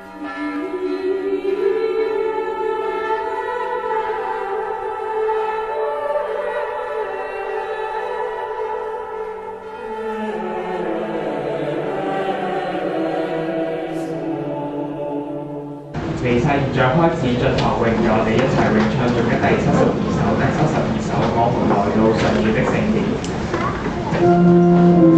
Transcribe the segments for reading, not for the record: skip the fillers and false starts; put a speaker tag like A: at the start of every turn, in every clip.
A: 離世現在開始進行榮譽，我哋一齊詠唱頌嘅第72首。第72首，我們來到上主的聖殿。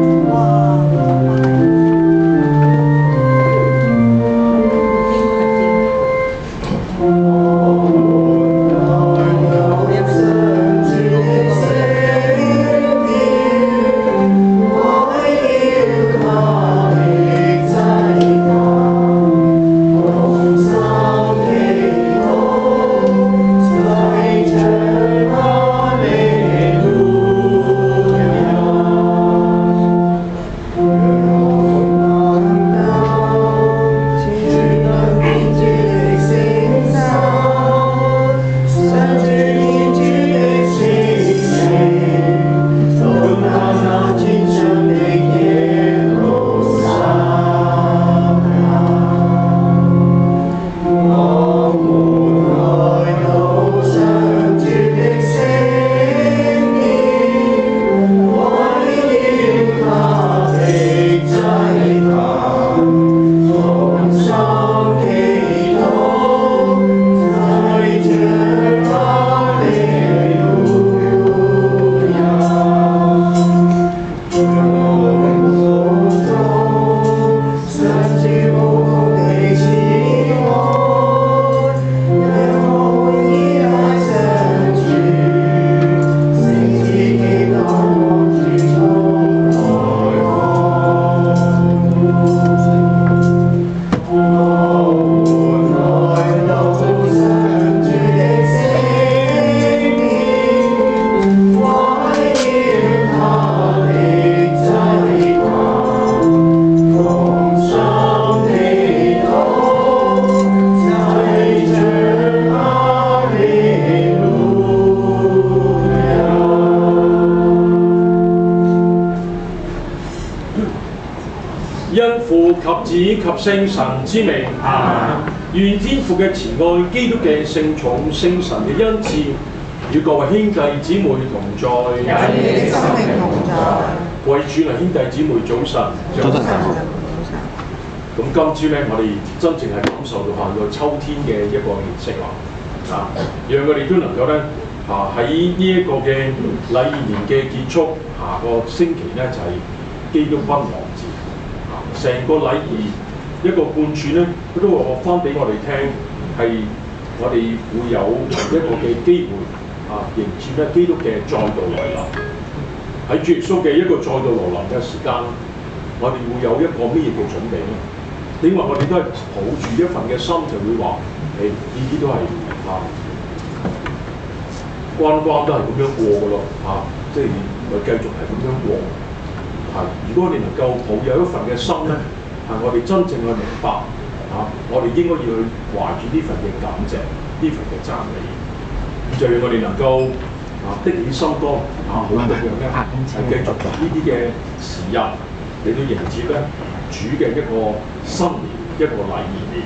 B: 及子及聖神之名，阿們。願天父嘅慈愛、基督嘅聖寵、聖神嘅恩賜，與各位兄弟姊妹同在，
C: 與你的生命同在。
B: 各位主內兄弟姊妹早晨，
C: 早晨。
B: 咁今朝咧，我哋真正係感受到下個秋天嘅一個氣息啦，讓我哋都能夠咧喺呢一個嘅禮儀年嘅結束，下個星期咧就係基督君王節。成個禮儀一個貫穿咧，佢都話翻俾我哋聽，係我哋會有一個嘅機會迎接咧基督嘅再度來臨。喺主耶穌嘅一個再度來臨嘅時間，我哋會有一個咩嘅準備咧？因為我哋都係抱住一份嘅心，就會話：呢啲都係關都係咁樣過嘅咯，即係我繼續係咁樣過。如果我哋能夠抱有一份嘅心咧，我哋真正去明白我哋應該要去懷住呢份嘅感謝，呢份嘅讚美，就讓我哋能夠的起心肝，好咁樣咧，繼續呢啲嘅時日嚟到迎接咧主嘅一個新年，一個禮儀年。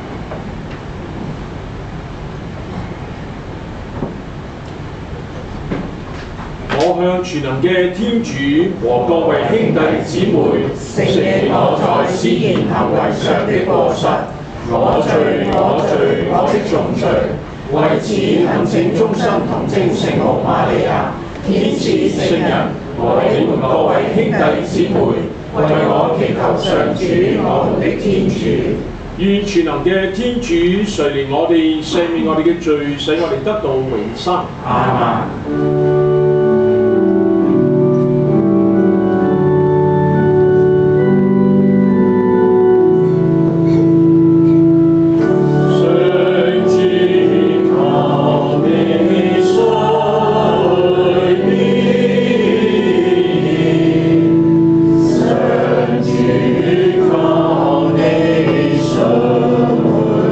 B: 我向全能嘅天主和各位兄弟姊妹承認我在思言行為上的過失，我的重罪。為此懇請終身童貞聖母瑪利亞、天使聖人和你們各位兄弟姊妹，為我祈求上主我們的天主。願全能嘅天主垂憐我哋，赦免我哋嘅罪，使我哋得到永生。阿們。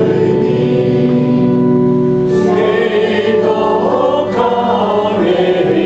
D: Amen.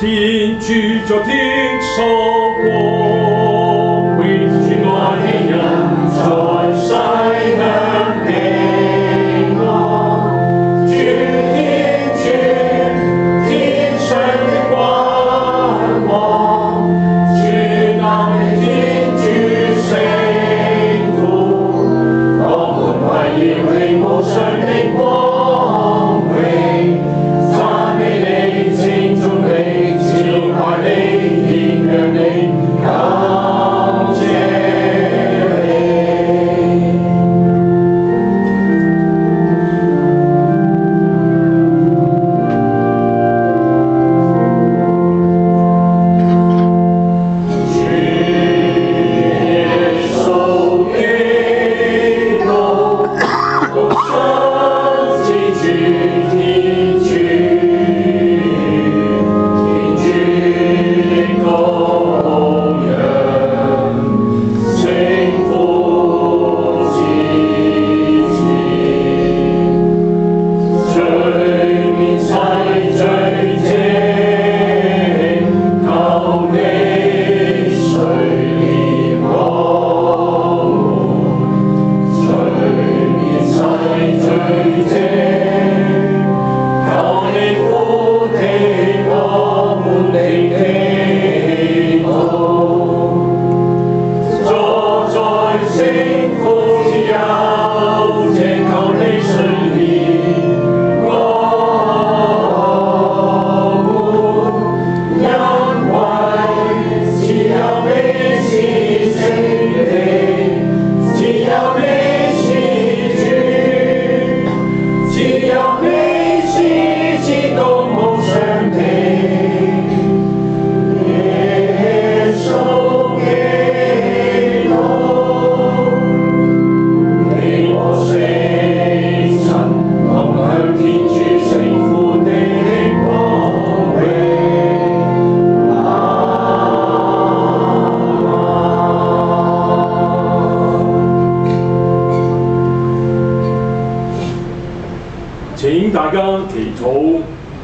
B: 天主在天所光榮，主愛的人在世享平安。主天主，天上的君王，主能力天主聖父，我們為要永無上的光榮，讚美你，稱頌你，朝拜你，獻揚你，感謝你。請大家祈禱，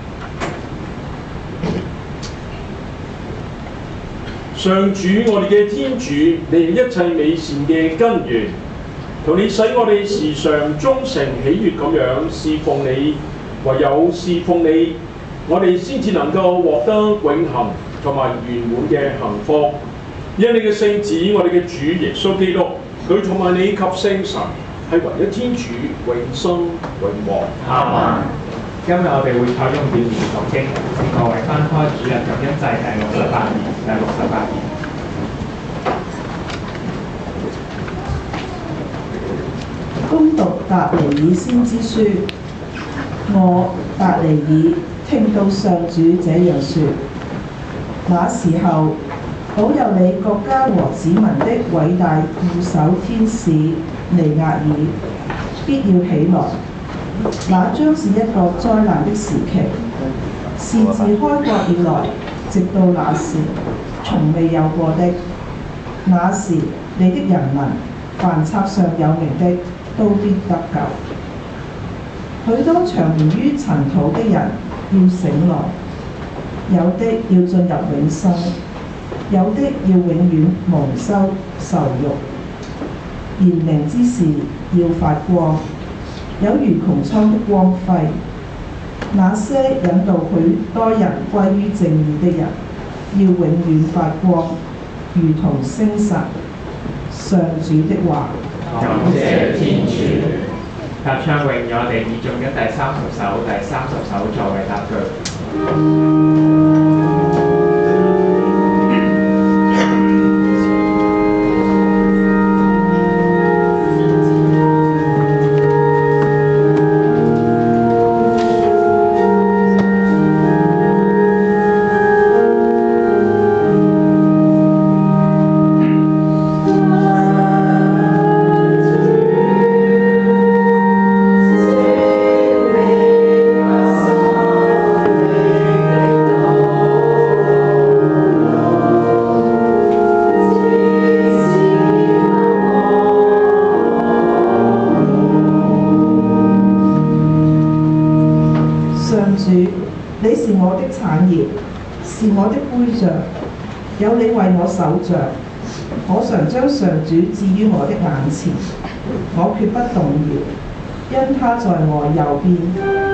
B: 上主我哋嘅天主，你係一切美善嘅根源，求你使我哋時常忠誠喜悅咁樣侍奉你，唯有侍奉你，我哋先至能夠獲得永恆同埋圓滿嘅幸福。因你嘅聖子，我哋嘅主耶穌基督，佢同埋你及聖神係唯一天主，永生永王。
A: 阿們。今日我哋會採用點讀經，請各位翻開主日感恩祭第68頁，第68頁。
D: 恭讀達尼爾先知書，我達尼爾聽到上主這樣說：那時候，保佑你國家和子民的偉大護守天使尼額爾必要起來。那將是一個災難的時期，是自開國以來，直到那時從未有過的。那時你的人民，凡冊上有名的，都必得救。許多長眠於塵土的人要醒來，有的要進入永生，有的要永遠蒙羞受辱。賢明之士要發光，有如穹蒼的光輝。那些引導許多人歸於正義的人，要永遠發光，如同星辰。上主的話。
A: 感謝天主。合唱詠我哋義眾嘅第30首作為答句。
D: 我的杯像，有你為我守着，我常將上主置於我的眼前，我決不動搖，因他在我右邊。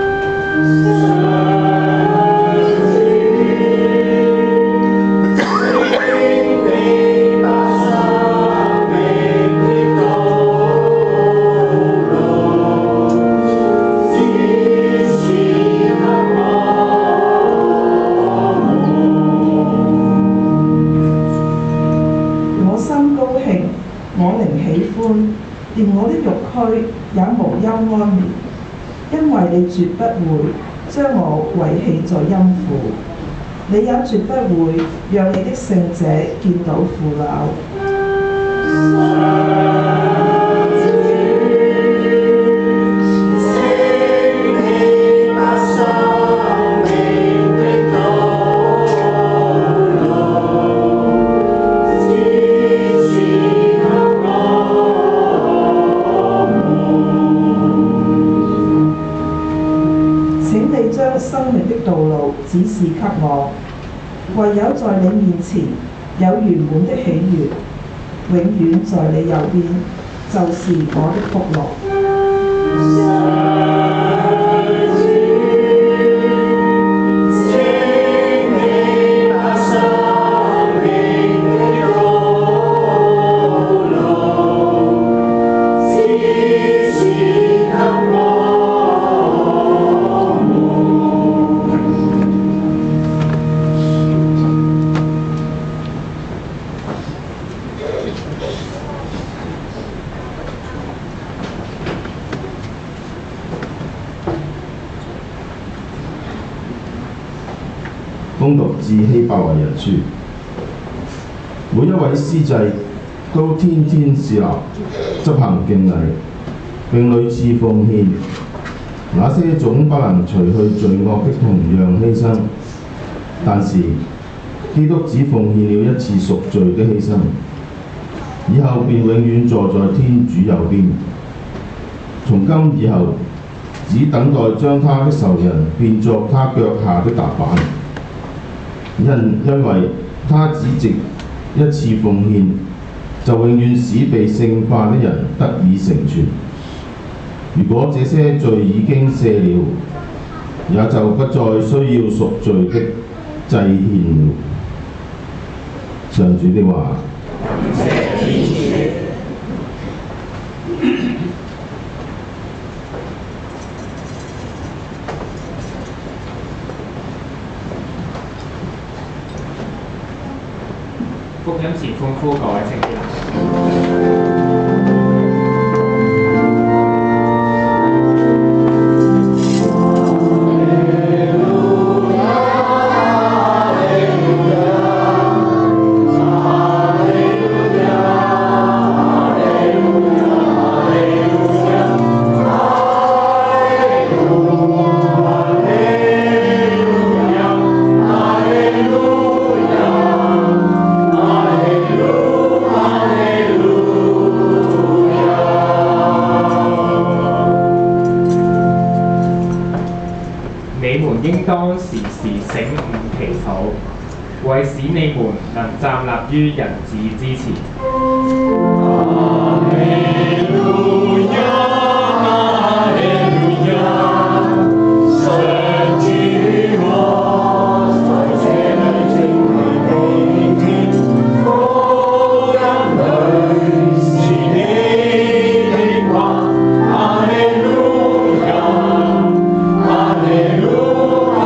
D: 連我的肉軀也無憂安眠，因為你絕不會將我遺棄在陰府，你也絕不會讓你的聖者見到腐朽。生命的道路指示給我，唯有在你面前有圓滿的喜悅，永遠在你右邊，就是我的福樂。
E: 恭讀致希伯來人書，每一位司祭都天天侍立，執行敬禮，並屢次奉獻，那些總不能除去罪惡的同樣犧牲，但是基督只奉獻了一次贖罪的犧牲，以後便永遠坐在天主右邊，從今以後只等待將他的仇人變作他腳下的踏板。因為他只藉一次奉獻，就永遠使被聖化的人得以成全。如果這些罪已經赦了，也就不再需要贖罪的祭獻了。上主的話。
A: 福音前歡呼各位聖潔。應當時時醒悟祈禱，為使你們能站立於人子之前。阿利路亞，阿利路亞，上主我在這裏正為你福音裏是你的話，阿利路亞，阿利路亞。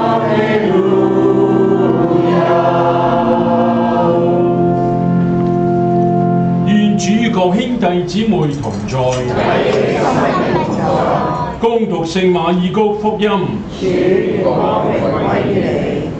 A: 各兄弟姊妹同在，恭讀聖馬爾谷福音。主光榮歸於你。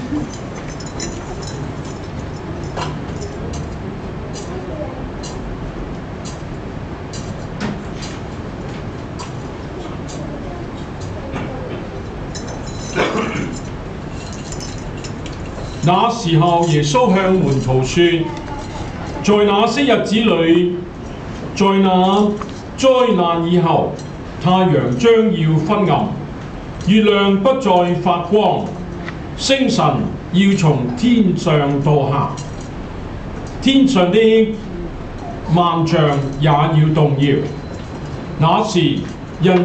A: 那時候，耶穌向門徒說：在那些日子裏，在那災難以後，太陽將要昏暗，月亮不再發光，星辰要從天上墮下，天上的萬象也要動搖。那時人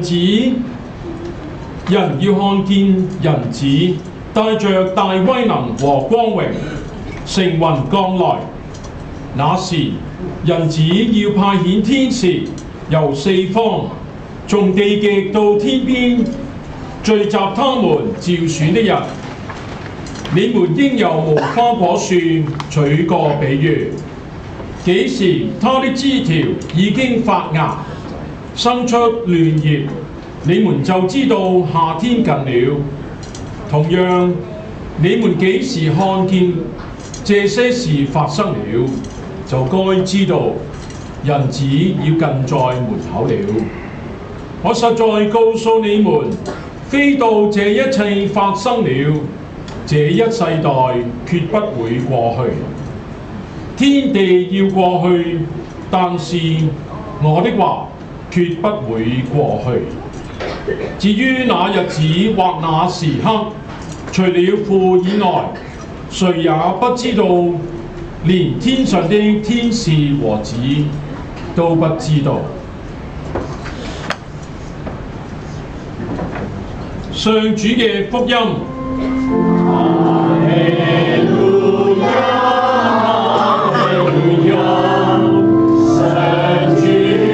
A: 要看見人子帶着大威能和光榮，乘雲降來。那時人子要派遣天使由四方，從地極到天邊，聚集他們召選的人。你們應由無花果樹取個比喻，幾時它的枝條已經發芽，生出嫩葉，你們就知道夏天近了。同樣，你們幾時看見這些事發生了，就該知道人子要近在門口了。我實在告訴你們，非到這一切發生了，這一世代決不會過去。天地要過去，但是我的話決不會過去。至於那日子或那時刻，除了父以外，誰也不知道，連天上的天使和子都不知道。上主嘅福音。哈利路亞，哈利路亞，上主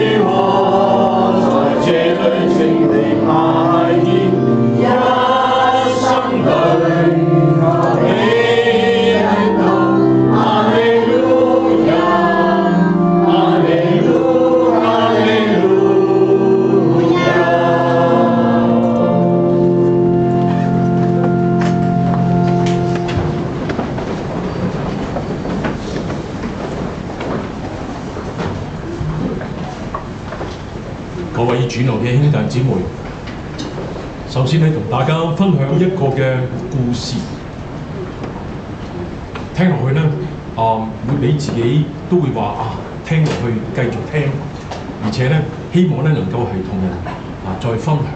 A: 我在這裏請你派遣一生對你恩道，哈利路亞，哈利路，哈利路亞。各位主內嘅兄弟姊妹，首先咧同大家分享一個嘅故事，聽落去咧，會俾自己都會話聽落去繼續聽，而且咧希望咧能夠係同人再分享。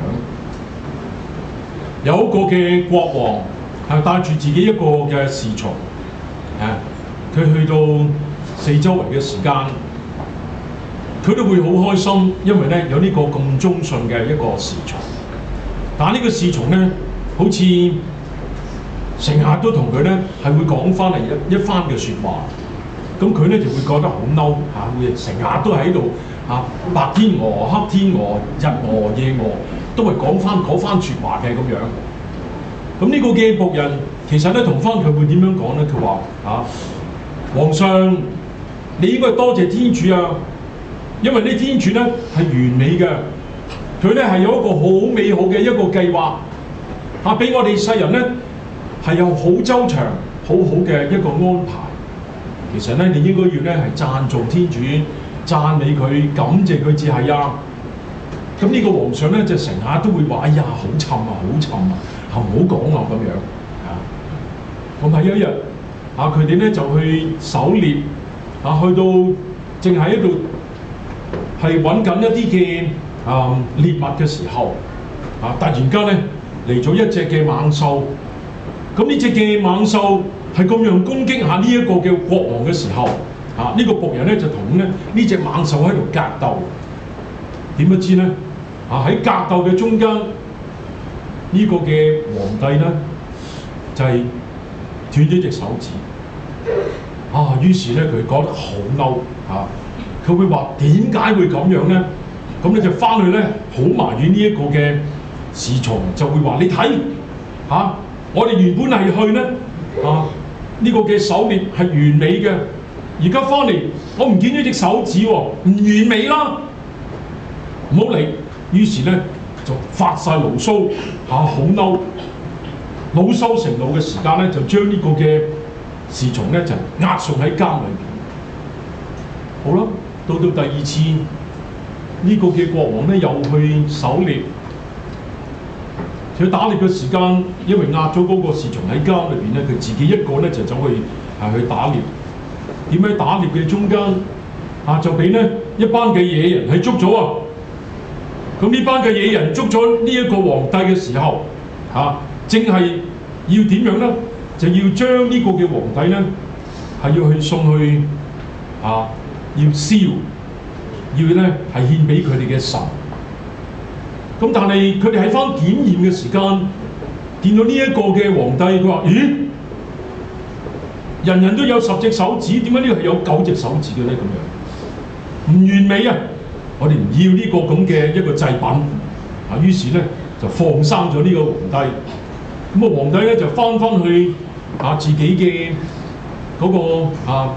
A: 有一個嘅國王係帶住自己一個嘅侍從，佢去到四周圍嘅時間。佢都會好開心，因為咧有呢個咁忠信嘅一個侍從。但係呢個侍從咧，好似成日都同佢咧係會講翻嚟一番嘅説話。咁佢咧就會覺得好嬲會成日都喺度白天鵝、黑天鵝、日鵝、夜鵝，都係講翻嗰番説話嘅咁樣。咁呢個嘅僕人其實咧同翻佢會點樣講咧？佢話皇上，你應該多謝天主啊！因為呢天主咧係完美嘅，佢咧係有一個好美好嘅一個計劃俾我哋世人咧係有好周詳、好好嘅一個安排。其實咧，你應該要咧係讚頌天主、讚美佢、感謝佢至係啊。咁呢個皇上咧就成日都會話：哎呀，好沉啊，好沉啊，唔好講啊咁樣。咁喺一日佢哋咧就去狩獵去到淨係喺度。係揾緊一啲嘅獵物嘅時候，突然間咧嚟咗一隻嘅猛獸。咁呢隻嘅猛獸係咁樣攻擊下呢一個嘅國王嘅時候，呢個僕人咧就同呢隻猛獸喺度格鬥。點不知咧喺格鬥嘅中間，呢個嘅皇帝咧就係斷咗隻手指。於是咧佢覺得好嬲佢會話點解會咁樣咧？咁你就翻去咧，好埋怨呢一個嘅侍從，就會話：你睇我哋原本係去咧呢個嘅狩獵係完美嘅，而家翻嚟我唔見咗隻手指喎，唔完美啦，唔好理。於是咧就發晒牢騷好嬲，惱羞成怒嘅時間咧，就將呢個嘅侍從咧就押送喺監裏邊。好啦。到第二次呢個嘅國王咧又去狩獵，佢打獵嘅時間，因為壓咗嗰個侍從喺監裏邊咧，佢自己一個咧就走去打獵。點喺打獵嘅中間就俾咧一班嘅野人係捉咗啊！咁呢班嘅野人捉咗呢一個皇帝嘅時候正係要點樣咧？ 就要將呢個嘅皇帝咧係要去送去要燒，要咧係獻俾佢哋嘅神。咁但係佢哋喺翻檢驗嘅時間，見到呢一個嘅皇帝，佢話：咦，人人都有10隻手指，點解呢個係有9隻手指嘅咧？咁樣唔完美啊！我哋唔要呢個咁嘅一個祭品。於是咧就放生咗呢個皇帝。咁啊，皇帝咧就翻去自己嘅嗰個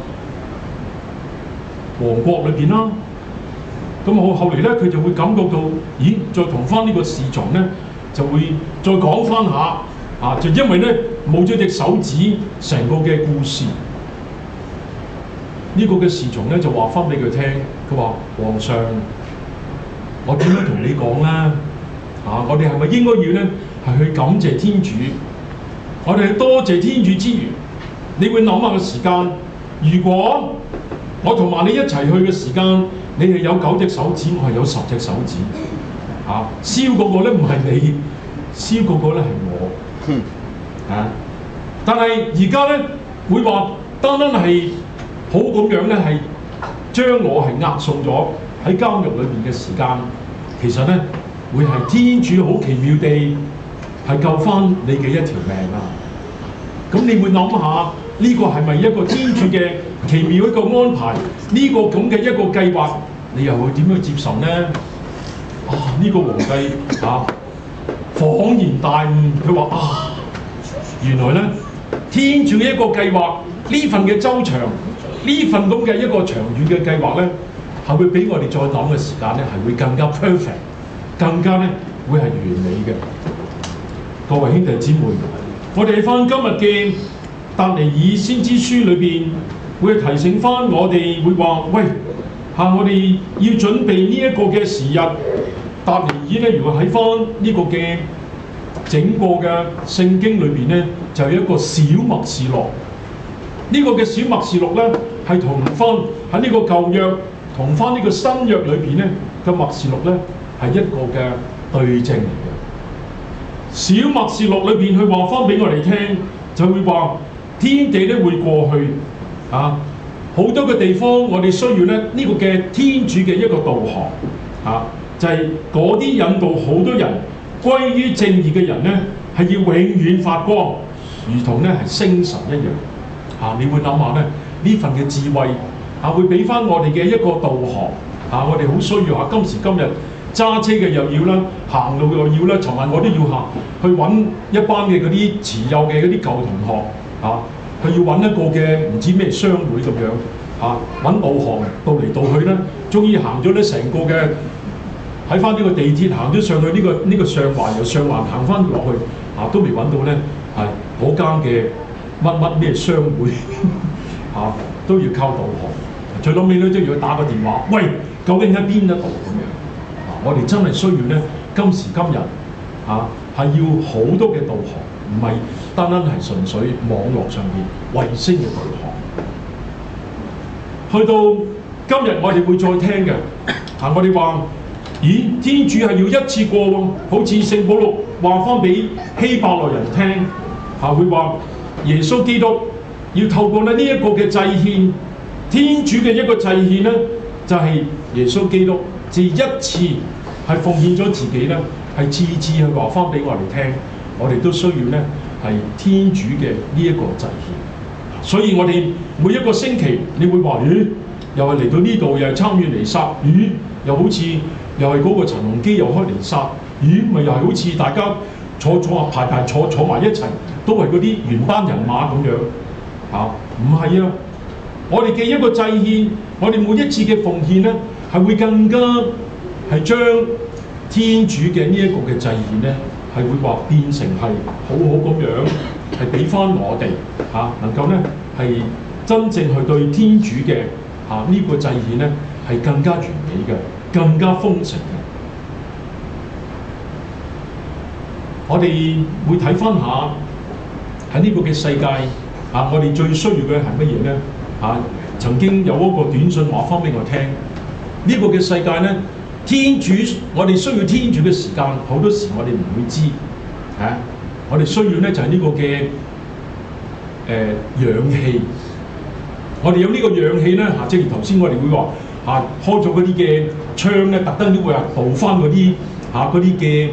A: 王國裏邊啦。咁後嚟咧，佢就會感覺到，咦，再同翻呢個侍從咧，就會再講翻下就因為咧冇咗隻手指，成個嘅故事。呢個嘅侍從咧就話翻俾佢聽，佢話：皇上，我點樣同你講咧？我哋係咪應該要咧係去感謝天主？我哋去多謝天主之餘，你會諗下個時間，如果我同埋你一齊去嘅時間，你係有9隻手指，我係有10隻手指。燒嗰個咧唔係你，燒嗰個咧係我。但係而家咧會話單單係好咁樣咧，係將我係押送咗喺監獄裏邊嘅時間，其實咧會係天主好奇妙地係救翻你嘅一條命啊！咁你會諗下呢個係咪一個天主嘅奇妙一個安排？呢個咁嘅一個計劃，你又會點樣接受呢？呢個皇帝恍然大悟，佢話原來咧天主嘅一個計劃，呢份嘅周詳，呢份咁嘅一個長遠嘅計劃咧，係會比我哋再諗嘅時間咧係會更加 perfect， 更加咧會係完美嘅。各位兄弟姊妹，我哋翻今日嘅達尼爾先知書裏邊，會提醒翻我哋，會話：喂，我哋要準備呢一個嘅時日。達尼爾咧，如果喺翻呢個嘅整個嘅聖經裏邊咧，就有一個小默示錄。呢個嘅小默示錄咧，係同翻喺呢個舊約同翻呢個新約裏邊咧嘅默示錄咧，係一個嘅對證嚟嘅。小默示錄裏邊佢話翻俾我哋聽，就會話天地咧會過去好多嘅地方，我哋需要咧呢個嘅天主嘅一個導航就係嗰啲引導好多人歸於正義嘅人咧，係要永遠發光，如同咧係星辰一樣。你會諗下咧呢份嘅智慧會俾翻我哋嘅一個導航。我哋好需要今時今日揸車嘅又要啦，行路又要啦。尋晚我都要去揾一班嘅嗰啲持幼嘅嗰啲舊同學佢要揾一個嘅唔知咩商會咁樣揾導航到嚟到去咧，終於行咗咧成個嘅。喺翻呢個地鐵行咗上去呢個上環，由上環行翻落去都未揾到咧，係嗰間嘅乜咩商會都要靠導航。最後尾咧都要打個電話，喂，究竟喺邊一度咁樣？我哋真係需要咧，今時今日係要好多嘅導航，唔係單單係純粹網絡上邊衛星嘅導航。去到今日我哋會再聽嘅我哋話。咦，天主係要一次過喎，好似聖保祿話翻俾希伯來人聽，會話耶穌基督要透過呢一個嘅祭獻，天主嘅一個祭獻咧，就係耶穌基督自一次係奉獻咗自己咧，係次次去話翻俾我哋聽，我哋都需要咧係天主嘅呢一個祭獻。所以我哋每一個星期，你會話咦，又係嚟到呢度，又係參與彌撒，咦，又好似〜又係嗰個陳龍基又開彌撒，咦？咪又係好似大家坐排坐埋一齊，都係嗰啲原班人馬咁樣唔係我哋嘅一個祭獻，我哋每一次嘅奉獻咧，係會更加係將天主嘅呢一個嘅祭獻咧，係會話變成係好好咁樣，係俾翻我哋能夠咧係真正去對天主嘅呢個祭獻咧係更加完美嘅。更加豐盛嘅，我哋會睇翻下喺呢個嘅世界我哋最需要嘅係乜嘢咧？曾經有一個短信話翻俾我聽，呢個嘅世界咧，天主我哋需要天主嘅時間，好多時我哋唔會知我哋需要咧就係呢個嘅氧氣。我哋有呢個氧氣咧嚇，即係頭先我哋會話嚇開咗嗰啲嘅窗咧，特登都會話倒翻嗰啲嗰啲嘅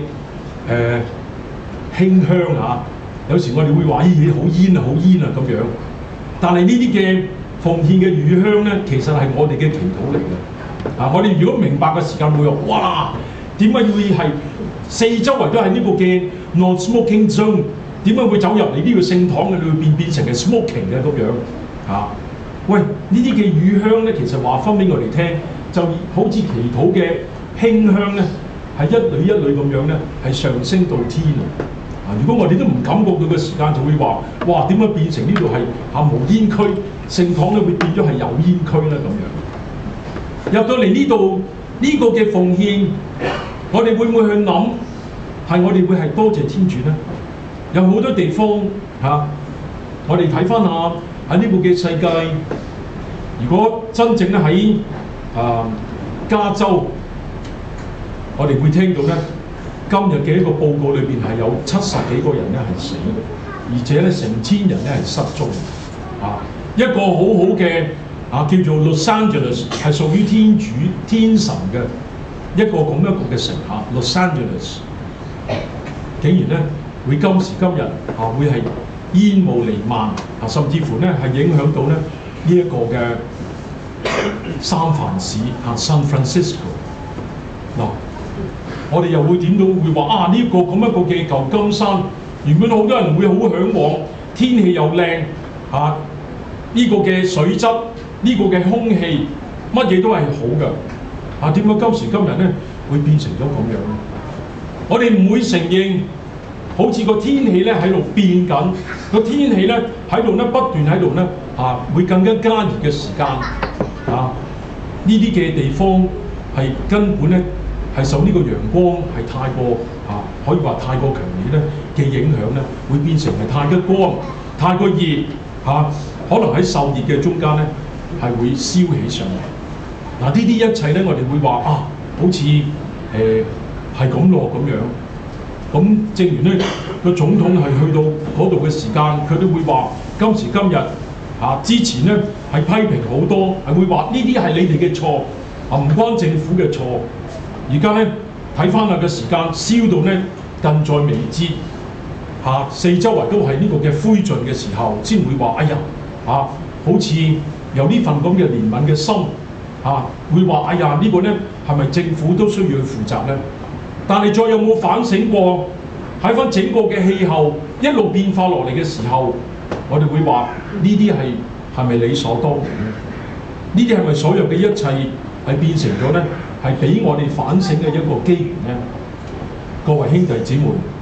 A: 馨香嚇。有時我哋會話咦好煙啊好煙啊咁樣，但係呢啲嘅奉獻嘅乳香咧，其實係我哋嘅祈禱嚟嘅。我哋如果明白嘅時間會話哇，點解會係四周圍都係呢個嘅 non-smoking zone？點解會走入嚟呢個聖堂嘅裏邊變成係 smoking 嘅咁樣嚇？喂，呢啲嘅乳香咧，其實話翻俾我哋聽，就好似祈禱嘅馨香咧，係一縷一縷咁樣咧，係上升到天啊！如果我哋都唔感覺到嘅時間，就會話哇，點解變成呢度係無煙區？聖堂咧會變咗係有煙區咧咁樣。入到嚟呢度呢個嘅奉獻，我哋會唔會去諗係我哋會係多謝天主咧？有好多地方我哋睇翻下喺呢個嘅世界，如果真正咧喺加州，我哋會聽到咧今日嘅一個報告裏邊係有70幾個人咧係死，而且咧成千人咧係失蹤。一個好好嘅叫做 Los Angeles 係屬於天神嘅一個咁樣嘅城Los Angeles， 竟然咧會今時今日會係煙霧瀰漫甚至乎咧係影響到咧呢一個嘅三藩市San Francisco 嗱，我哋又會點到會話呢個咁一個嘅舊金山，原本好多人會好嚮往，天氣又靚呢個嘅水質，呢個嘅空氣，乜嘢都係好嘅。點解今時今日咧會變成咗咁樣咧？我哋唔會承認，好似個天氣咧喺度變緊，個天氣咧喺度咧不斷喺度咧會更加加熱嘅時間呢啲嘅地方係根本咧係受呢個陽光係太過可以話太過強烈咧嘅影響咧，會變成係太過光、太過熱可能喺受熱嘅中間咧係會燒起上嚟。呢啲一切咧，我哋會話好似係咁咯咁樣。咁正如咧個總統係去到嗰度嘅時間，佢都會話今時今日之前咧係批評好多，係會話呢啲係你哋嘅錯唔關政府嘅錯。而家咧睇翻下嘅時間，燒到咧近在眉睫四周圍都係呢個嘅灰燼嘅時候，先會話哎呀好似有呢份咁嘅憐憫嘅心會話哎呀呢個咧係咪政府都需要去負責咧？但係再有冇反省過喺翻整個嘅氣候一路變化落嚟嘅時候，我哋會話呢啲係咪理所當然咧？呢啲係咪所有嘅一切係變成咗咧係俾我哋反省嘅一個機緣咧？各位兄弟姊妹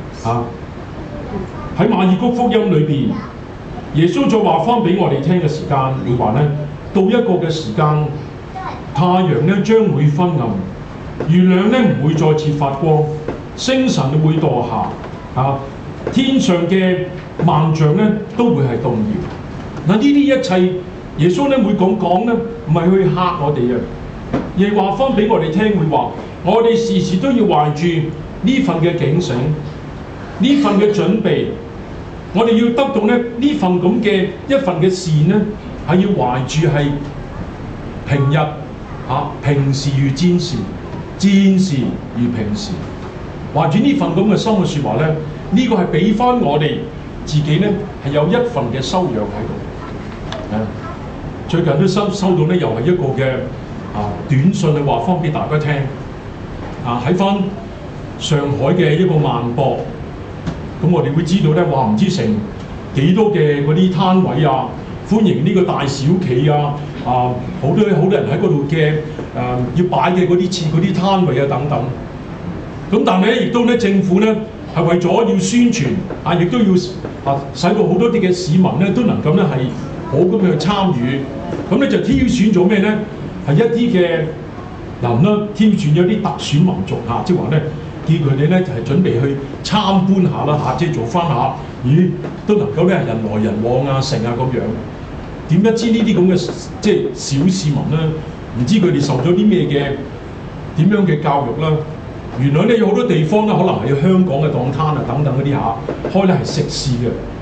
A: 喺馬爾谷福音裏邊，耶穌再話翻俾我哋聽嘅時間，會話咧到一個嘅時間，太陽咧將會昏暗，月亮咧唔會再次發光，星辰會墮下天上嘅萬象咧都會係動搖。呢啲一切，耶穌咧會講咧，唔係去嚇我哋亦話翻俾我哋聽，會話我哋時時都要懷住呢份嘅警醒，呢份嘅準備。我哋要得到咧呢份咁嘅一份嘅善咧，係要懷住係平日平時如戰士，戰士如平時，懷住呢份咁嘅心嘅説話咧，呢個係俾翻我哋自己咧係有一份嘅修養喺度。最近都收到咧，又係一個嘅短信去話翻俾大家聽。喺翻上海嘅一個萬博。咁我哋會知道咧，話唔知成幾多嘅嗰啲攤位歡迎呢個大小企好多人喺嗰度嘅要擺嘅嗰啲攤位等等。咁但係咧，亦都咧政府咧係為咗要宣傳亦都要使到好多啲嘅市民咧都能夠咧係好咁去參與。咁咧就挑選咗咩咧？係一啲嘅人啦，挑選咗啲特選民族即係話咧。叫佢哋咧就係準備去參觀下啦即係做翻下，都能夠咧人來人往成咁樣。點不知呢啲咁嘅即係小市民咧，唔知佢哋受咗啲咩嘅點樣嘅教育啦？原來咧有好多地方咧，可能係香港嘅檔攤等等嗰啲開咧係食肆嘅。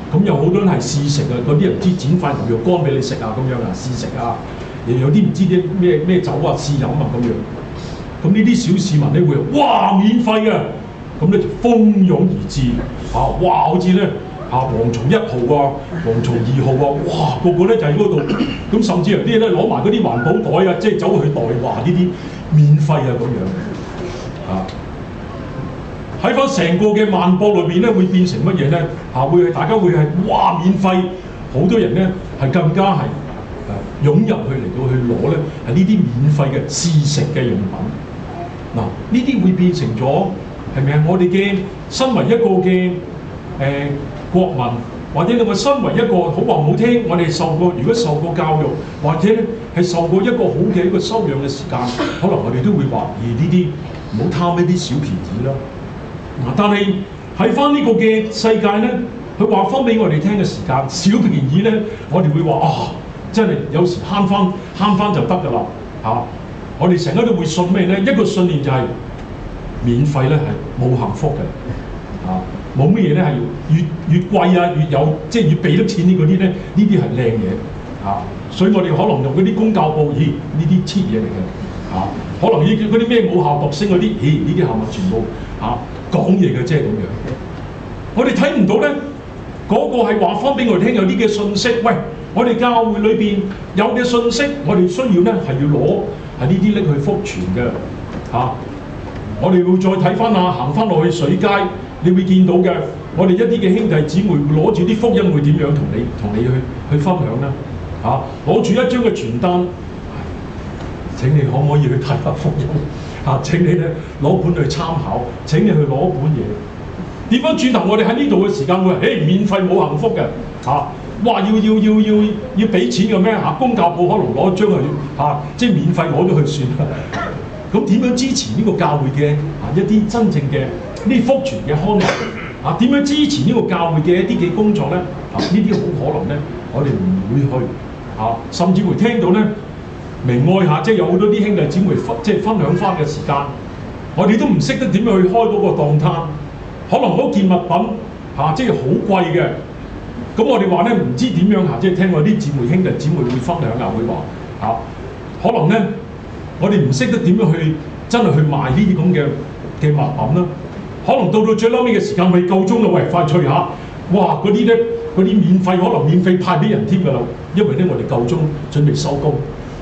A: 咁有好多人係試食啊，嗰啲人唔知剪塊牛肉乾俾你食啊，咁樣啊試食啊，又有啲唔知啲咩酒啊試飲啊咁樣。咁呢啲小市民咧會哇免費嘅，咁咧就蜂擁而至啊！哇，好似咧蝗蟲1號啊，蝗蟲2號啊，哇個個咧就喺嗰度，咁甚至有啲咧攞埋嗰啲環保袋啊，即係走去代話呢啲免費啊咁樣啊！喺翻成個嘅萬博裏邊咧，會變成乜嘢咧？會大家會係哇免費，好多人咧係更加係湧入去嚟到去攞咧係呢啲免費嘅試食嘅用品。嗱，呢啲會變成咗係咪啊？我哋嘅身為一個嘅國民，或者你話身為一個好話唔好聽，我哋如果受過教育，或者咧係受過一個好嘅一個修養嘅時間，可能我哋都會話：呢啲唔好貪呢啲小便宜啦。但係喺翻呢個嘅世界咧，佢話翻俾我哋聽嘅時間，小便宜咧，我哋會話真係有時慳翻就得㗎啦嚇。我哋成日都會信咩咧？一個信念就係免費咧係冇幸福嘅嚇，冇乜嘢咧係越貴啊越有即係越俾得錢啲嗰啲咧，呢啲係靚嘢嚇。所以我哋可能用嗰啲公教報，呢啲黐嘢嚟嘅嚇。可能嗰啲咩母校獨升嗰啲，呢啲係咪全部講嘢嘅啫咁樣？我哋睇唔到咧，嗰個係話翻俾我哋聽有啲嘅信息。喂，我哋教會裏邊有嘅信息，我哋需要咧係要攞。係呢啲拎去福傳嘅嚇，我哋會再睇翻行翻落去水街，你會見到嘅，我哋一啲嘅兄弟姊妹會攞住啲福音會點樣同你去分享咧嚇？攞住一張嘅傳單，請你可唔可以去睇下福音嚇？請你咧攞本去參考，請你去攞本嘢。點樣轉頭我哋喺呢度嘅時間會免費冇幸福嘅嚇？哇！要俾錢嘅咩嚇？公教報可能攞張去即係免費攞咗去算啦。咁點樣支持呢個教會嘅一啲真正嘅呢啲福傳嘅康樂點樣支持呢個教會嘅一啲嘅工作咧？呢啲好可能咧，我哋唔會去甚至會聽到咧明愛即係有好多啲兄弟姊妹即係分享翻嘅時間，我哋都唔識得點樣去開嗰個檔攤，可能嗰件物品即係好貴嘅。咁我哋話咧唔知點樣即係聽我啲姊妹兄弟姊妹會分享會話可能咧我哋唔識得點樣去真係去賣呢啲咁嘅物品啦。可能到最嬲尾嘅時間未夠鐘啦，喂快脆哇嗰啲咧嗰啲免費可能免費派俾人添㗎啦，因為咧我哋夠鐘準備收工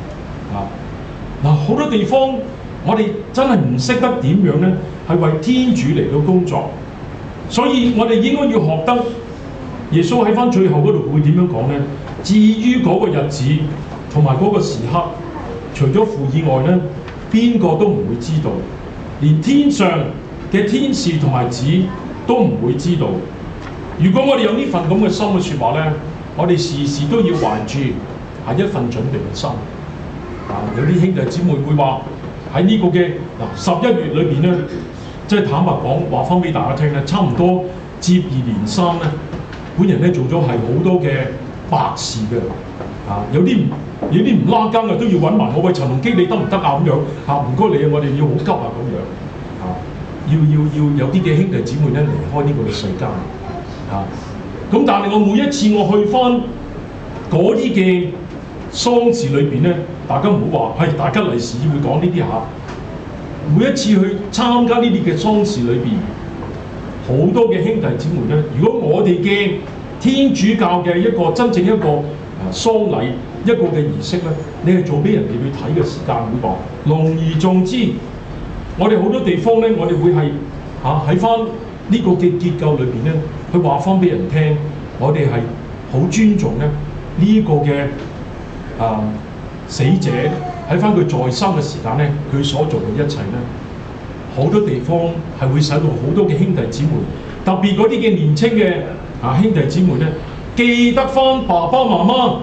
A: 好多地方我哋真係唔識得點樣咧係為天主嚟到工作，所以我哋應該要學得。耶穌喺翻最後嗰度會點樣講咧？至於嗰個日子同埋嗰個時刻，除咗父以外咧，邊個都唔會知道，連天上嘅天使同埋子都唔會知道。如果我哋有呢份咁嘅心嘅説話咧，我哋時時都要懷住一份準備嘅心。有啲兄弟姊妹會話喺呢個嘅11月裏邊咧，即係坦白講話翻俾大家聽咧，差唔多接二連三咧。本人咧做咗係好多嘅白事嘅有啲唔拉更嘅都要揾埋我，喂陳龍基你得唔得咁樣唔該你我哋要好急咁樣要有啲嘅兄弟姊妹咧離開呢個世間咁但係我每一次我去翻嗰啲嘅喪事裏邊咧，大家唔好話大家利是會講呢啲每一次去參加呢啲嘅喪事裏邊。好多嘅兄弟姊妹咧，如果我哋嘅天主教嘅一個真正一個喪禮一個嘅儀式咧，你係做俾人哋去睇嘅時間會話隆而重之。我哋好多地方咧，我哋會係喺翻呢個嘅結構裏邊咧，去話翻俾人聽，我哋係好尊重咧呢個嘅死者喺翻佢在生嘅時間咧，佢所做嘅一切咧。好多地方係會使到好多嘅兄弟姊妹，特別嗰啲嘅年青嘅兄弟姊妹咧，記得翻爸爸媽媽，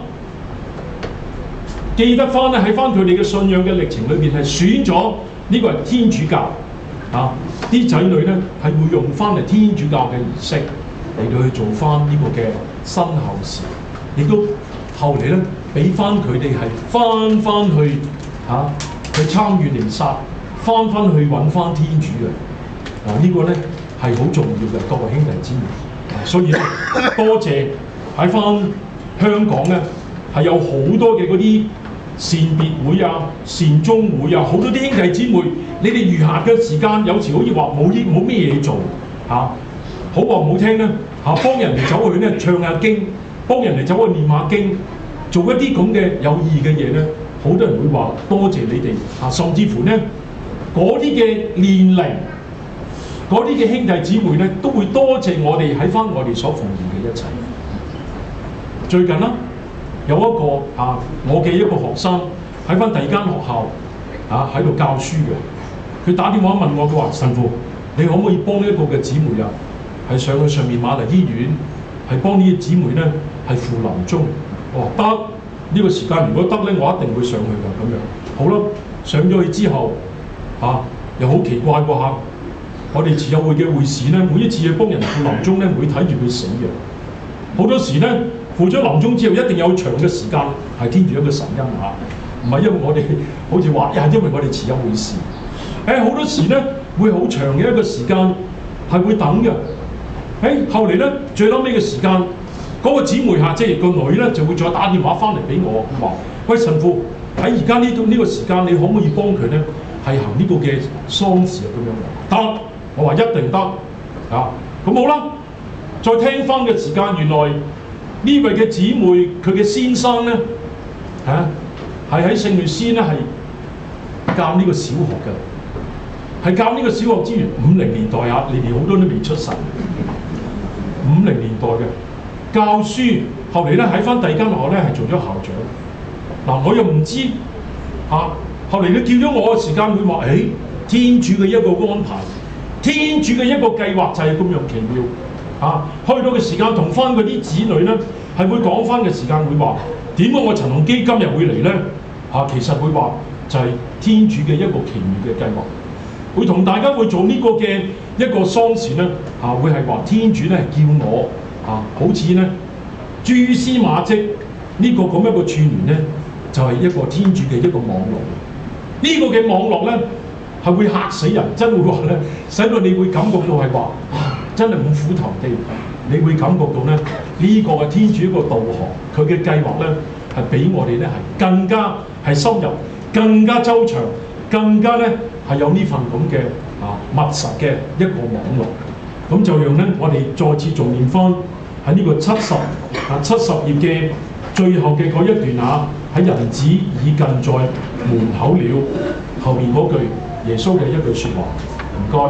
A: 記得翻咧喺翻佢哋嘅信仰嘅歷程裏邊係選咗呢個係天主教啲仔女咧係會用翻嚟天主教嘅儀式嚟到去做翻呢個嘅身後事，亦都後嚟咧俾翻佢哋係翻去去參與彌撒。翻去揾翻天主嘅呢個咧係好重要嘅，各位兄弟姊妹。 所以咧，多謝喺翻香港咧係有好多嘅嗰啲善別會啊、善終會啊，好多啲兄弟姊妹，你哋餘下嘅時間有時好似話冇咩嘢做嚇、好話唔好聽咧嚇，幫人哋走去咧唱下經，幫人哋走去念下經，做一啲咁嘅有意義嘅嘢咧，好多人會話多謝你哋嚇、甚至乎咧嗰啲嘅年齡。嗰啲嘅兄弟姊妹咧，都會多謝我哋喺翻我哋所奉獻嘅一切。最近啦，有一個我嘅一個學生喺翻第二間學校喺度教書嘅，佢打電話問我，佢話神父，你可唔可以幫一個嘅姊妹啊，係上去上面瑪麗醫院，係幫呢啲姊妹咧係赴臨終。我話得，呢個時間如果得咧，我一定會上去㗎咁樣。好啦，上咗去之後又好奇怪喎嚇。我哋慈幼會嘅會士咧，每一次去幫人赴臨終咧，唔會睇住佢死嘅。好多時咧，赴咗臨終之後，一定有長嘅時間係天主一個神恩嚇，唔係因為我哋好似話，因為我哋慈幼會士。好多時咧會好長嘅一個時間係會等嘅。後嚟咧最嬲尾嘅時間，嗰個姊妹即係個女咧就會再打電話翻嚟俾我，話：喂，神父，喺而家呢個時間，你可唔可以幫佢咧係行呢個嘅喪事啊？咁樣得。我話一定得咁好啦。再聽翻嘅時間，原來呢位嘅姊妹佢嘅先生咧係喺聖律師咧係教呢個小學嘅，係教呢個小學之餘50年代你哋好多都未出世，50年代嘅教書，後嚟咧喺翻第二間學校咧係做咗校長。我又唔知後嚟佢叫咗我嘅時間，佢話：天主嘅一個安排。天主嘅一個計劃就係咁樣奇妙去到嘅時間同翻嗰啲子女咧係會講翻嘅時間會話點解我陳同基今日會嚟咧其實會話就係天主嘅一個奇妙嘅計劃，會同大家會做呢個嘅一個喪事咧會係話天主咧叫我好似咧蛛絲馬跡呢個咁一個串聯咧就係一個天主嘅一個網絡，呢個嘅網絡咧。係會嚇死人，真會話咧，使到你會感覺到係話，真係五虎投地。你會感覺到咧，呢個係天主一個導航，佢嘅計劃咧係比我哋咧係更加係深入、更加周詳、更加咧係有呢份咁嘅密實嘅一個網絡。咁就讓咧我哋再次重念翻喺呢個70頁嘅最後嘅嗰一段喺人子已近在門口了後面嗰句。耶穌嘅一句説話，唔該。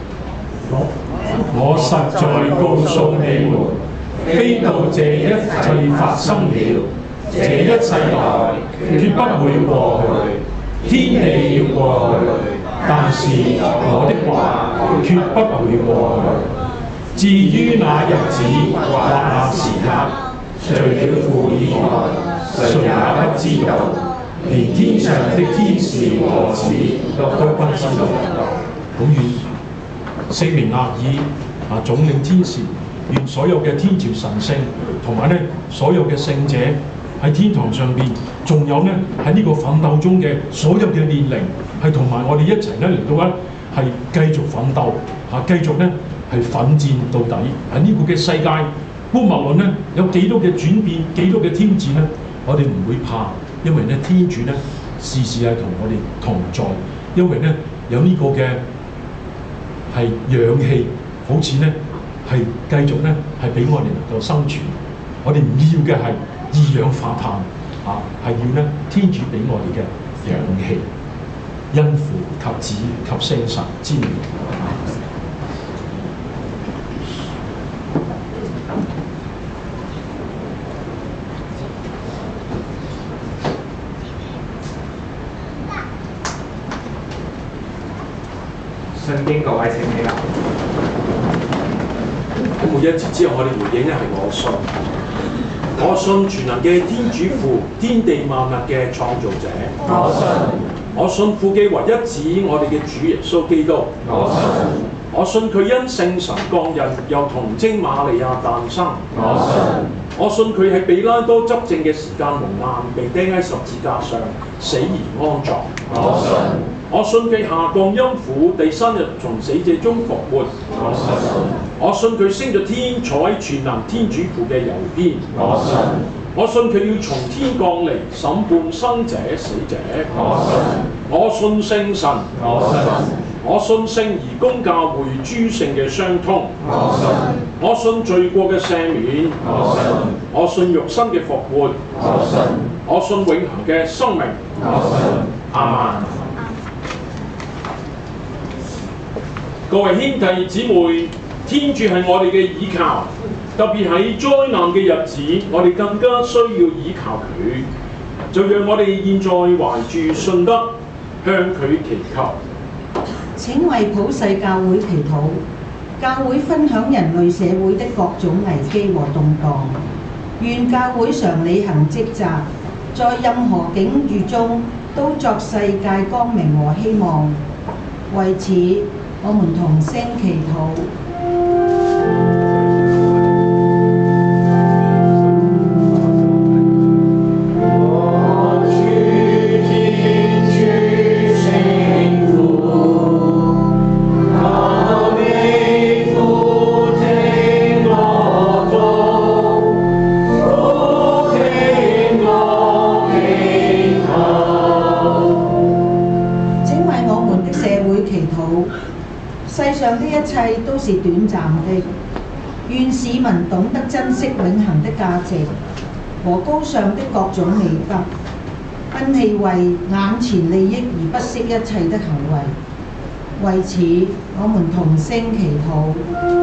A: 我實在告訴你們，非到這一切發生了，這一世代決不會過去。天地要過去，但是我的話決不會過去。至於那日子或那時刻，除了父以外，誰也不知道。連天上的天使和子都不知道。咁願聖名額爾總領天使，願所有嘅天朝神聖同埋咧所有嘅聖者喺天堂上邊，仲有咧喺呢個奮鬥中嘅所有嘅煉靈，係同埋我哋一齊咧嚟到咧係繼續奮鬥繼續咧係奮戰到底。喺呢個嘅世界，無論咧有幾多嘅轉變，幾多嘅挑戰咧，我哋唔會怕。因為咧天主咧時時係同我哋同在，因為咧有呢個嘅係氧氣，好似咧係繼續咧係俾我哋能夠生存。我哋唔要嘅係二氧化碳係要咧天主俾我哋嘅氧氣，因父及子及聖神之名。
F: 信經各位請起立。
B: 咁每一節之後，我哋回應咧係我信，我信全能嘅天主父，天地萬物嘅創造者。我信父嘅唯一子，我哋嘅主耶穌基督。我信佢因聖神降孕，又童貞瑪利亞誕生。 我信佢喺彼拉多執政嘅時間蒙難，被釘喺十字架上，死而安葬。我信佢下降陰府，第三日從死者中復活。我信佢升咗天，坐喺全能天主父嘅右邊。我信佢要從天降嚟審判生者死者。我信聖神。我信聖而公教會諸聖嘅相通。我信罪過嘅赦免。我信肉身嘅復活。我信永恆嘅生命。阿們。各位兄弟姊妹，天主係我哋嘅倚靠，特別喺災難嘅日子，我哋更加需要倚靠佢。就讓我哋現在懷住信德，向佢祈求。
C: 請為普世教會祈禱，教會分享人類社會的各種危機和動盪，願教會常履行職責，在任何境遇中都作世界光明和希望。為此，我們同聲祈禱。世上的一切都是短暫的，願市民懂得珍惜永恆的價值和高尚的各種美德，摒棄為眼前利益而不惜一切的行為。為此，我們同聲祈禱。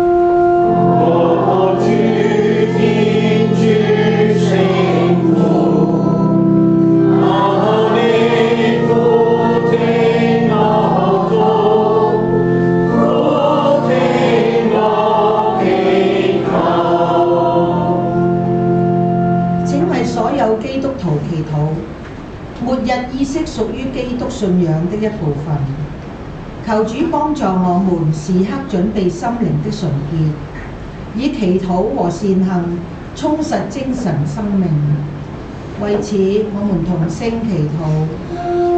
C: 基督徒祈禱，末日意識屬於基督信仰的一部分。求主幫助我們時刻準備心靈的純潔，以祈禱和善行充實精神生命。為此，我們同聲祈禱。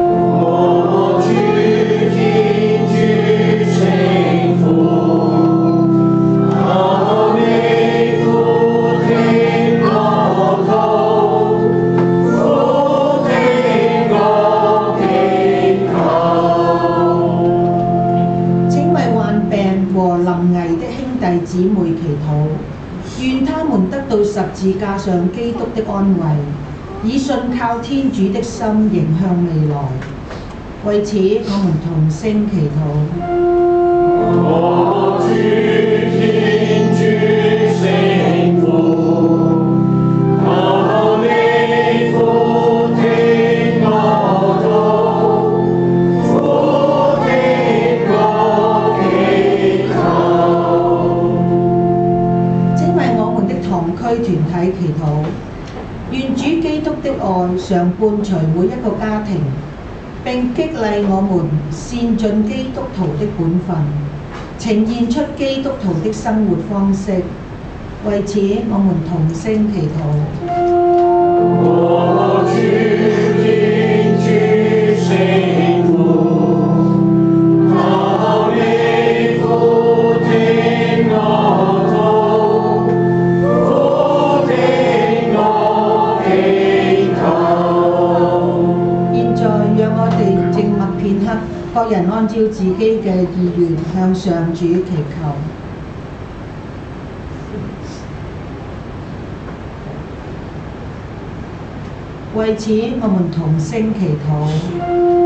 C: 姊妹祈禱，願他們得到十字架上基督的安慰，以信靠天主的心迎向未來。為此，我們同聲祈禱。團體祈禱，願主基督的愛常伴隨每一個家庭，並激勵我們善盡基督徒的本分，呈現出基督徒的生活方式。為此，我們同聲祈禱。各人按照自己嘅意願向上主祈求。為此，我們同聲祈禱。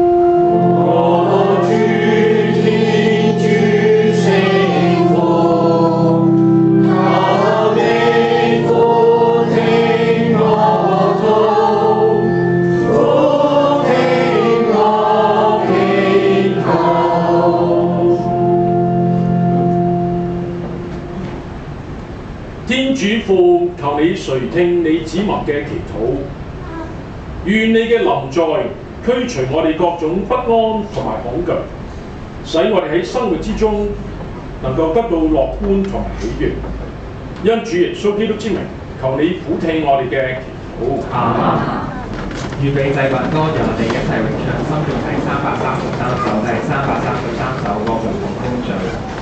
C: 天主父，求你垂聽你子民嘅祈禱，願你嘅臨在驅除我哋各種不安同埋恐懼，使我哋喺生活之中能夠得到樂觀同埋喜悅。因主耶穌基督之名，
B: 求你俯聽我哋嘅祈禱。
F: 阿們。預備祭品歌，讓我哋一齊詠唱心中第333首，第333首《我們同工序》。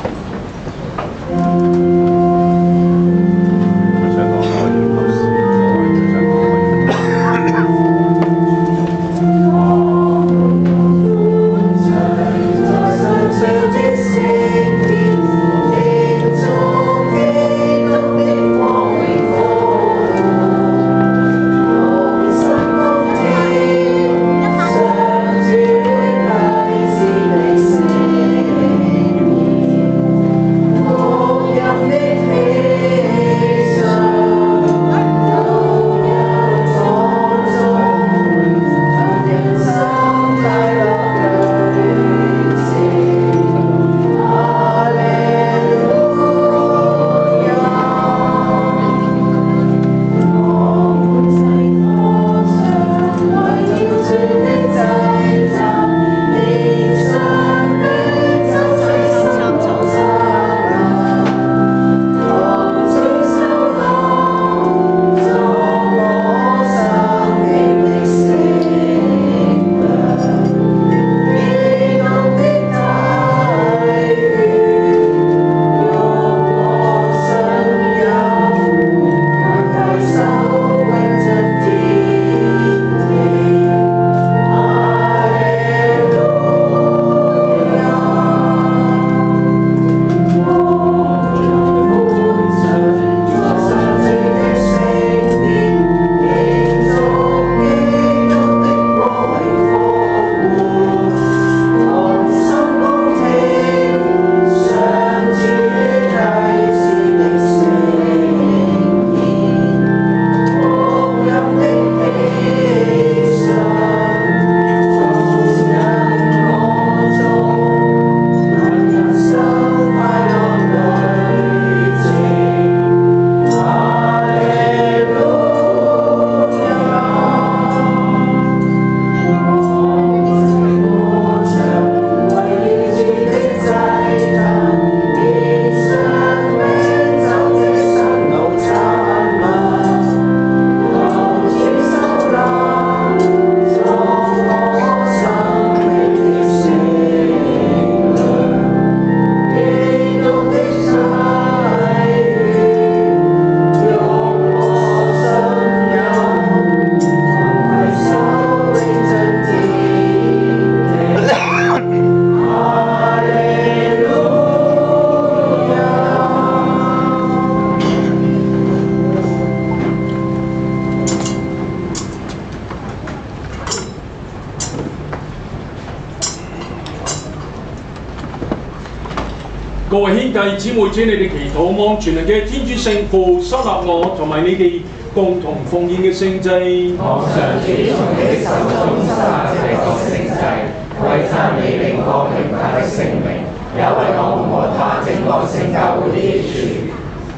B: 各位兄弟姊妹，請你哋祈禱，望全能嘅天主聖父收納我同埋你哋共同奉獻嘅聖祭。
G: 望上主從你的手中收納這個聖祭，為讚美榮光榮大的聖名，也為我們和他整個聖教會的益處。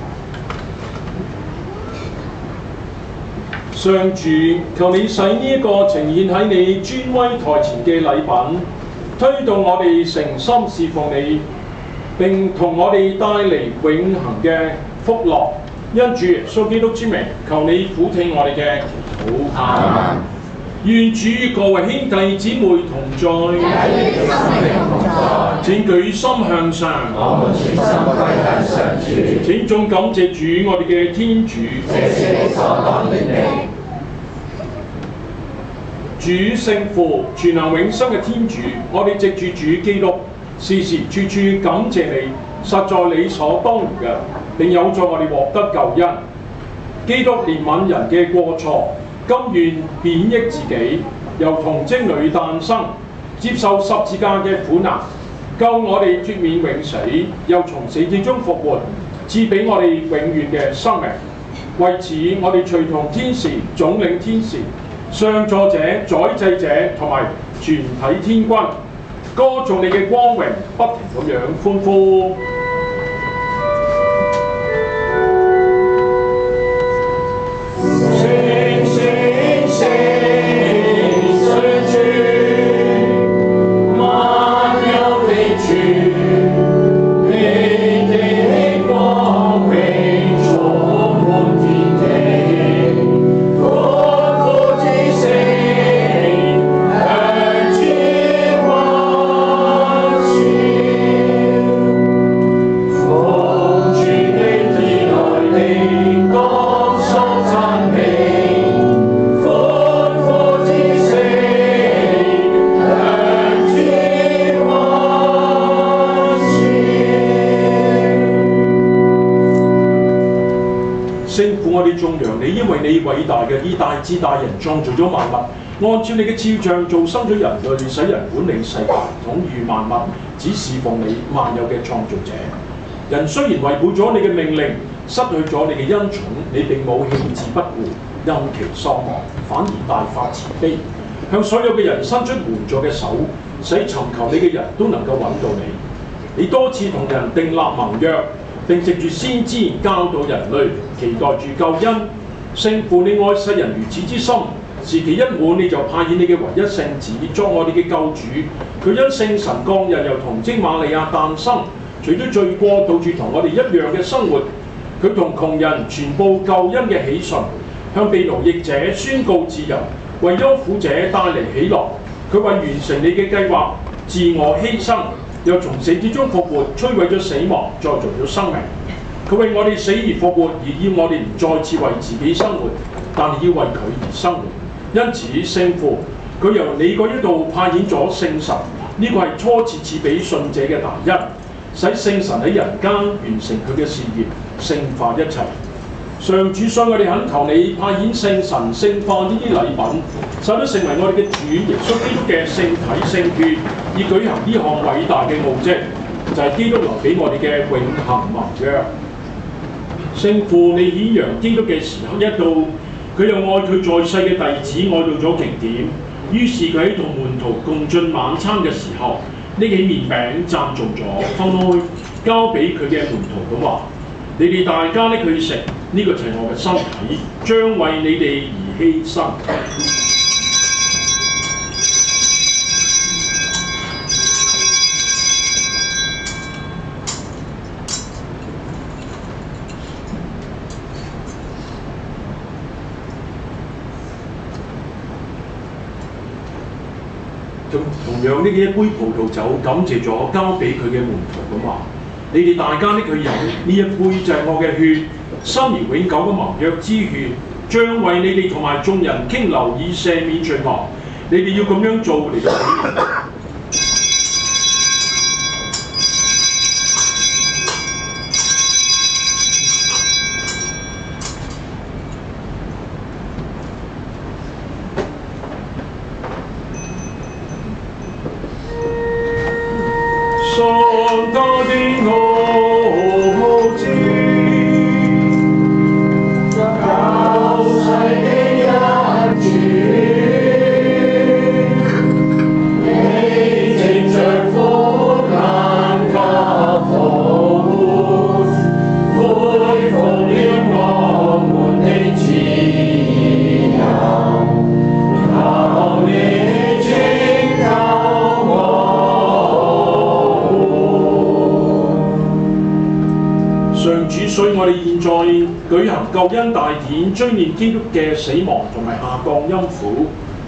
B: 上主，求你使呢一個呈現喺你尊威台前嘅禮品，推動我哋誠心侍奉你，並同我哋帶嚟永恆嘅福樂。因主耶穌基督之名，求你俯聽我哋嘅祈禱。
G: 阿們。
B: 願主與各位兄弟姊妹同在。請舉心向上。
G: 我們全心歸向上主。
B: 請眾感謝主，我哋嘅天主。
G: 這是你所當然的。
B: 主聖父，全能永生嘅天主，我哋藉住主基督，時時處處感謝你，實在理所當然嘅，並有助我哋獲得救恩。基督憐憫人嘅過錯，甘願貶抑自己，由童貞女誕生，接受十字架嘅苦難，救我哋脫免永死，又從死者中復活，賜俾我哋永遠嘅生命。為此，我哋隨同天使、總領天使、上座者、宰祭者同埋全體天軍，歌頌你嘅光榮，不停咁樣歡呼。
G: 你的光榮充滿天地。
B: 為你偉大嘅以大智大人創造咗萬物，按照你嘅肖像造生咗人類，使人管理世界，統御萬物，只侍奉你萬有嘅創造者。人雖然違背咗你嘅命令，失去咗你嘅恩寵，你並冇棄之不顧，任其喪亡，反而大發慈悲，向所有嘅人伸出援助嘅手，使尋求你嘅人都能夠揾到你。你多次同人訂立盟約，並藉住先知教導人類，期待住救恩。聖父，你愛世人如此之深，時期一滿，你就派遣你嘅唯一聖子作我哋嘅救主。佢因聖神降孕，由童貞瑪利亞誕生，除咗罪過，到處同我哋一樣嘅生活。佢同窮人傳報救恩嘅喜訊，向被奴役者宣告自由，為憂苦者帶嚟喜樂。佢為完成你嘅計劃，自我犧牲，又從死之中復活，摧毀咗死亡，再造咗生命。佢為我哋死而復活，而要我哋唔再次為自己生活，但係要為佢而生活。因此，聖父佢由你嗰一度派遣咗聖神，呢個係初次賜俾信者嘅大恩，使聖神喺人間完成佢嘅事業，聖化一切。上主，所以我哋懇求你派遣聖神聖化呢啲禮品，使得成為我哋嘅主耶穌基督嘅聖體聖血，以舉行呢項偉大嘅奧蹟，就係、是、基督留俾我哋嘅永恆盟約。聖父，你顯揚基督嘅時刻一到，佢又愛佢在世嘅弟子愛到咗極點，於是佢喺同門徒共進晚餐嘅時候，拎起麵餅讚頌咗，分開交俾佢嘅門徒咁話：你哋大家拎去食，呢、這個就係我嘅身體，將為你哋而犧牲。同樣呢一杯葡萄酒感謝咗，交俾佢嘅門徒咁話：你哋大家拎去飲，呢一杯就係我嘅血，新而永久嘅盟約之血，將為你哋同埋眾人傾流，以赦免罪惡。你哋要咁樣做嚟到紀念。舉行救恩大典，追念基督嘅死亡同埋下降陰府，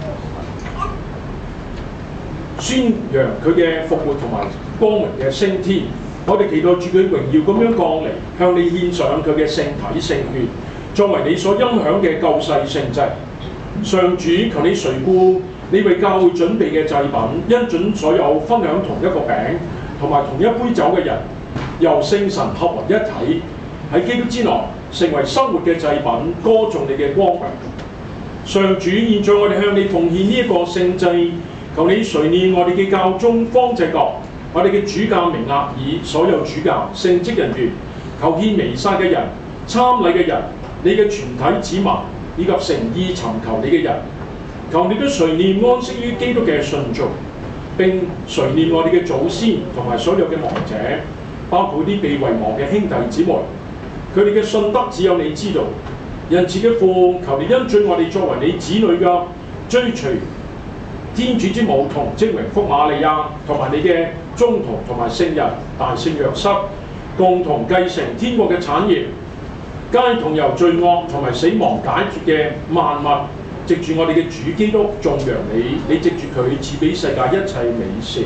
B: 宣揚佢嘅復活同埋光榮嘅升天。我哋期待住佢榮耀咁樣降臨，向你獻上佢嘅聖體聖血，作為你所欣享嘅救世聖祭。上主，求你垂顧你為教會準備嘅祭品，因準所有分享同一個餅同埋同一杯酒嘅人，由聖神合為一體，喺基督之內成為生活嘅祭品，歌頌你嘅光榮。上主，現在我哋向你奉獻呢一個聖祭，求你垂念我哋嘅教宗方濟各，我哋嘅主教明額爾，所有主教、聖職人員，求獻彌撒嘅人、參禮嘅人，你嘅全體子民，以及誠意尋求你嘅人，求你都垂念安息於基督嘅信眾，並垂念我哋嘅祖先同埋所有嘅亡者，包括啲被遺忘嘅兄弟姊妹。佢哋嘅信德只有你知道。仁慈嘅父，求你恩准我哋作為你子女嘅，追隨天主之母童貞榮福瑪利亞，同埋你嘅宗徒同埋聖人大聖若瑟，共同繼承天國嘅產業，皆同由罪惡同埋死亡解決嘅萬物，藉住我哋嘅主基督頌揚你，你藉住佢賜俾世界一切美事。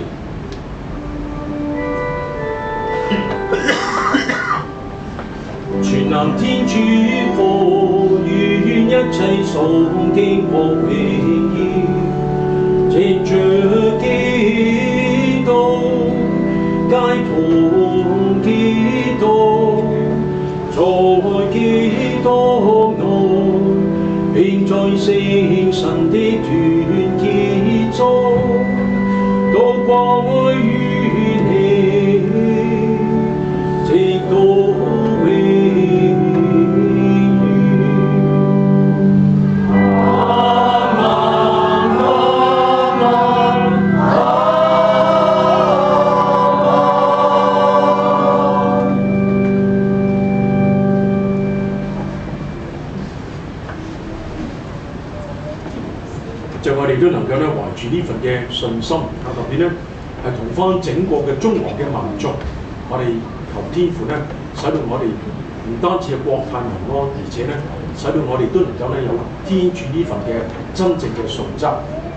B: 全能天主父，願一切崇敬和榮耀，藉着基督，皆同基督，在基督內， 聖神的團結中，都歸於你，直到永遠。就我哋都能夠咧懷住呢份嘅信心，特別咧係同翻整個嘅中華嘅民族，我哋求天父咧，使到我哋唔單止係國泰民安，而且咧使到我哋都能夠咧有天主呢份嘅真正嘅素質。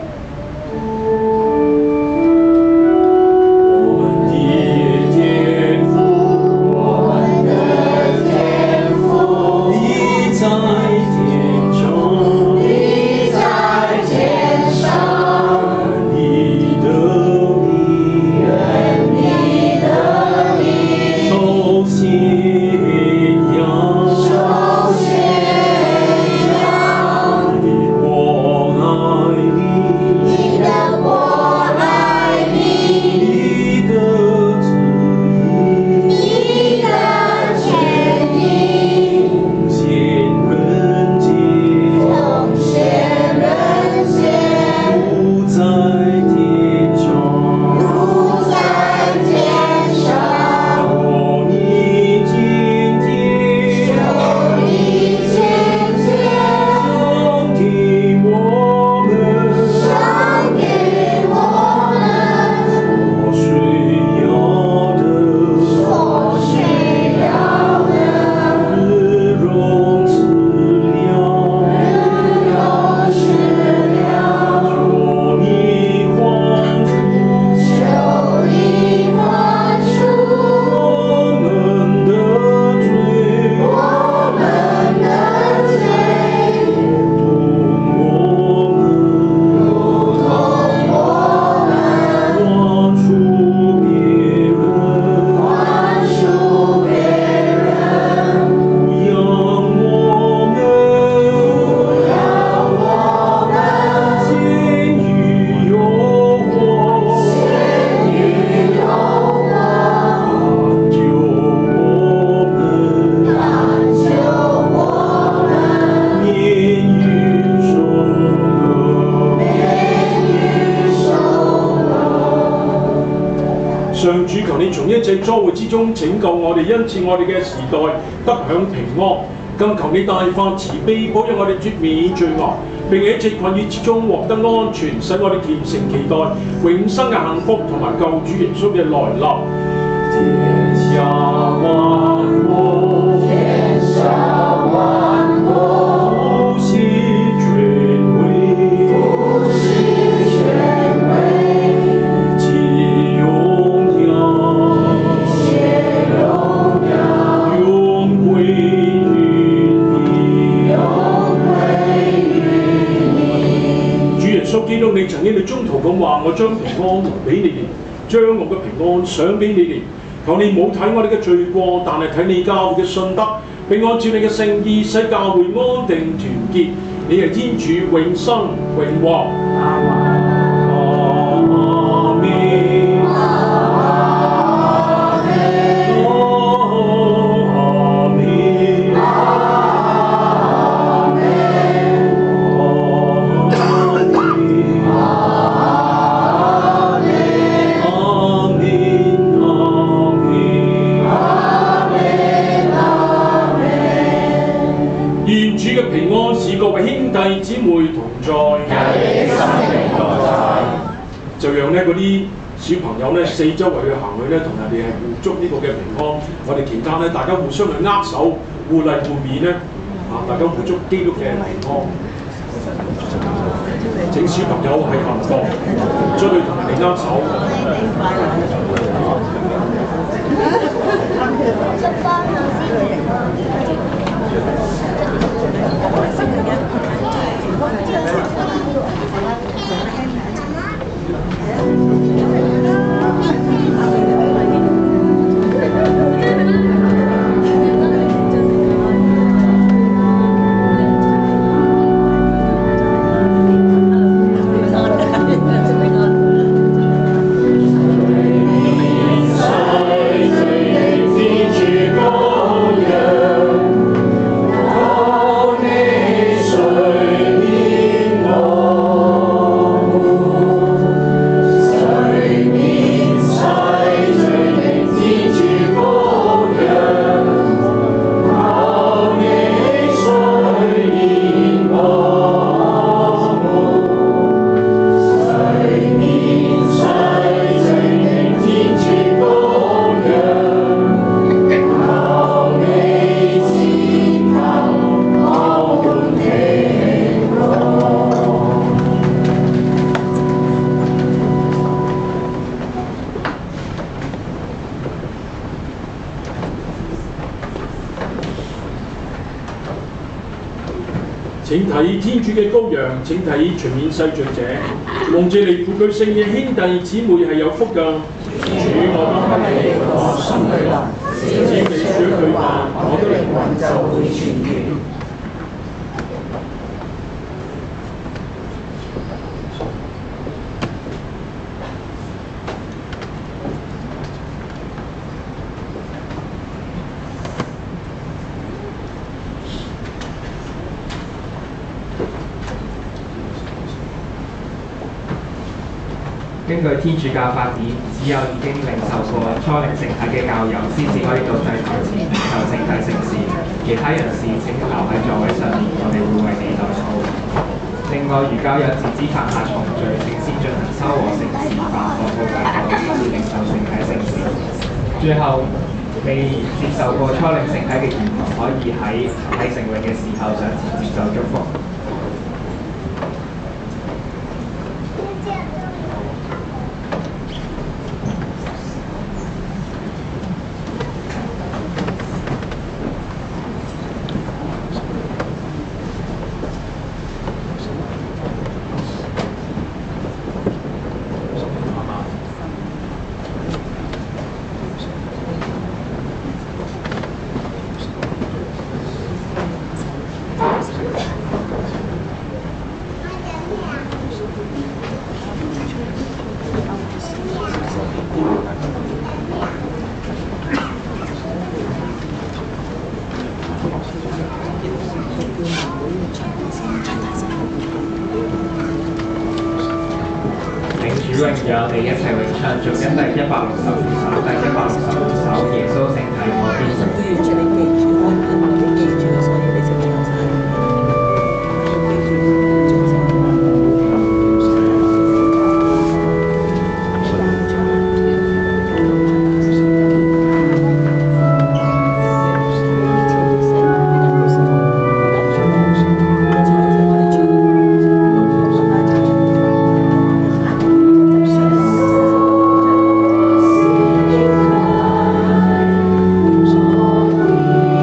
B: 上主，求你從一切災禍之中拯救我哋，因此我哋嘅時代得享平安。更求你大發慈悲，保佑我哋脫免罪惡，並喺一切困擾之中獲得安全，使我哋虔誠期待永生嘅幸福同埋救主耶穌嘅來臨。天下萬國，天下萬國，呼吸權威，呼吸權威，一切榮耀，一切榮耀，永歸於你，永歸於你。主耶穌基督，你曾經喺中途咁話：我將平安留俾你哋，將我嘅平安賞俾你哋。求你冇睇我哋嘅罪過，但係睇你教會嘅信德，並按照你嘅聖意，使教會安定團結。你係天主永生永王。阿們。各位兄弟姊妹同在，就讓呢嗰啲小朋友呢四周圍去行去呢，同人哋係互祝呢個嘅平安。我哋期間呢，大家互相去握手、互勵互勉呢，大家互祝基督嘅平安。請小朋友係幸福，出去同人哋握手。 請睇天主嘅羔羊，請睇全面世罪者。蒙謝你父佢聖嘅兄弟姊妹係有福㗎。主我當你我心裏來，只你說一句話，我的靈魂就會痊愈。
F: 根據天主教法典，只有已經領受過初領聖體嘅教友，先至可以到祭台前領受聖體聖事。其他人士請留喺座位上面，我哋會為你代禱。另外，如教友自知犯下重罪，請先進行修和聖事法，確保解救，先至領受聖體聖事。最後，未接受過初領聖體嘅兒童，可以喺聖詠嘅時候上前接受祝福。主榮耀，我哋一齊詠唱頌1第162首，第162首耶穌聖體我必信。
H: 都要請你記住，安排你記住，所以你先記住。
G: 我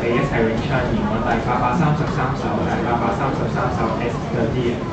F: 哋一齊詠唱原文第833首，第833首 S 嗰啲嘅。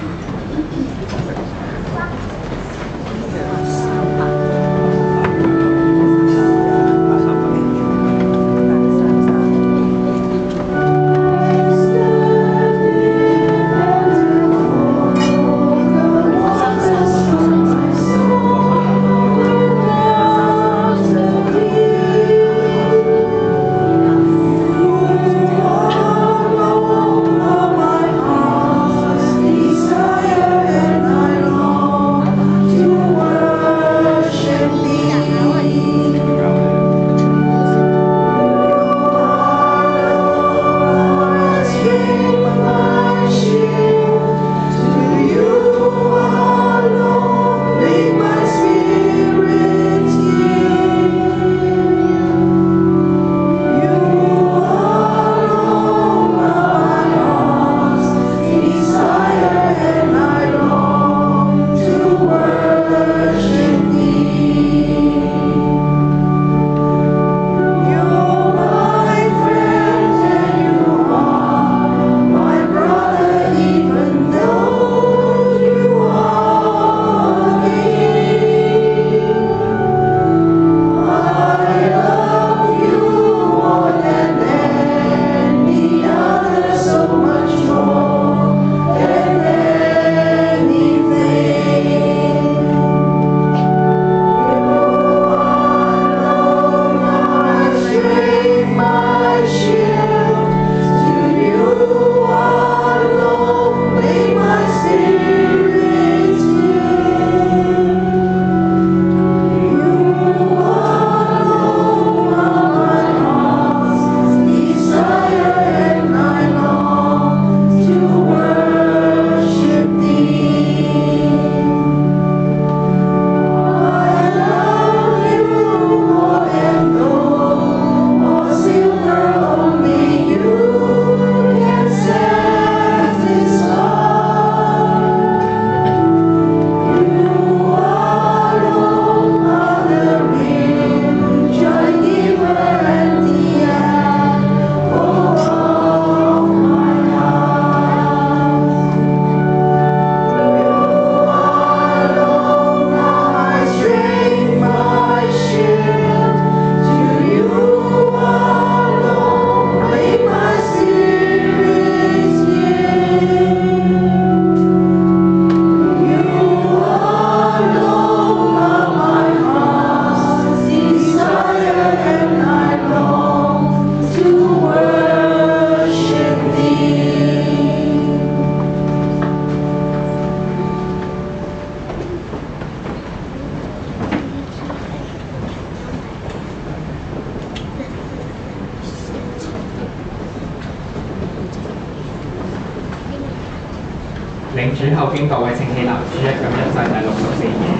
F: 領主後經各位請起立，主日感恩祭第64頁。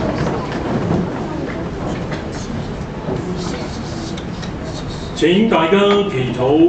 B: 請大家祈禱。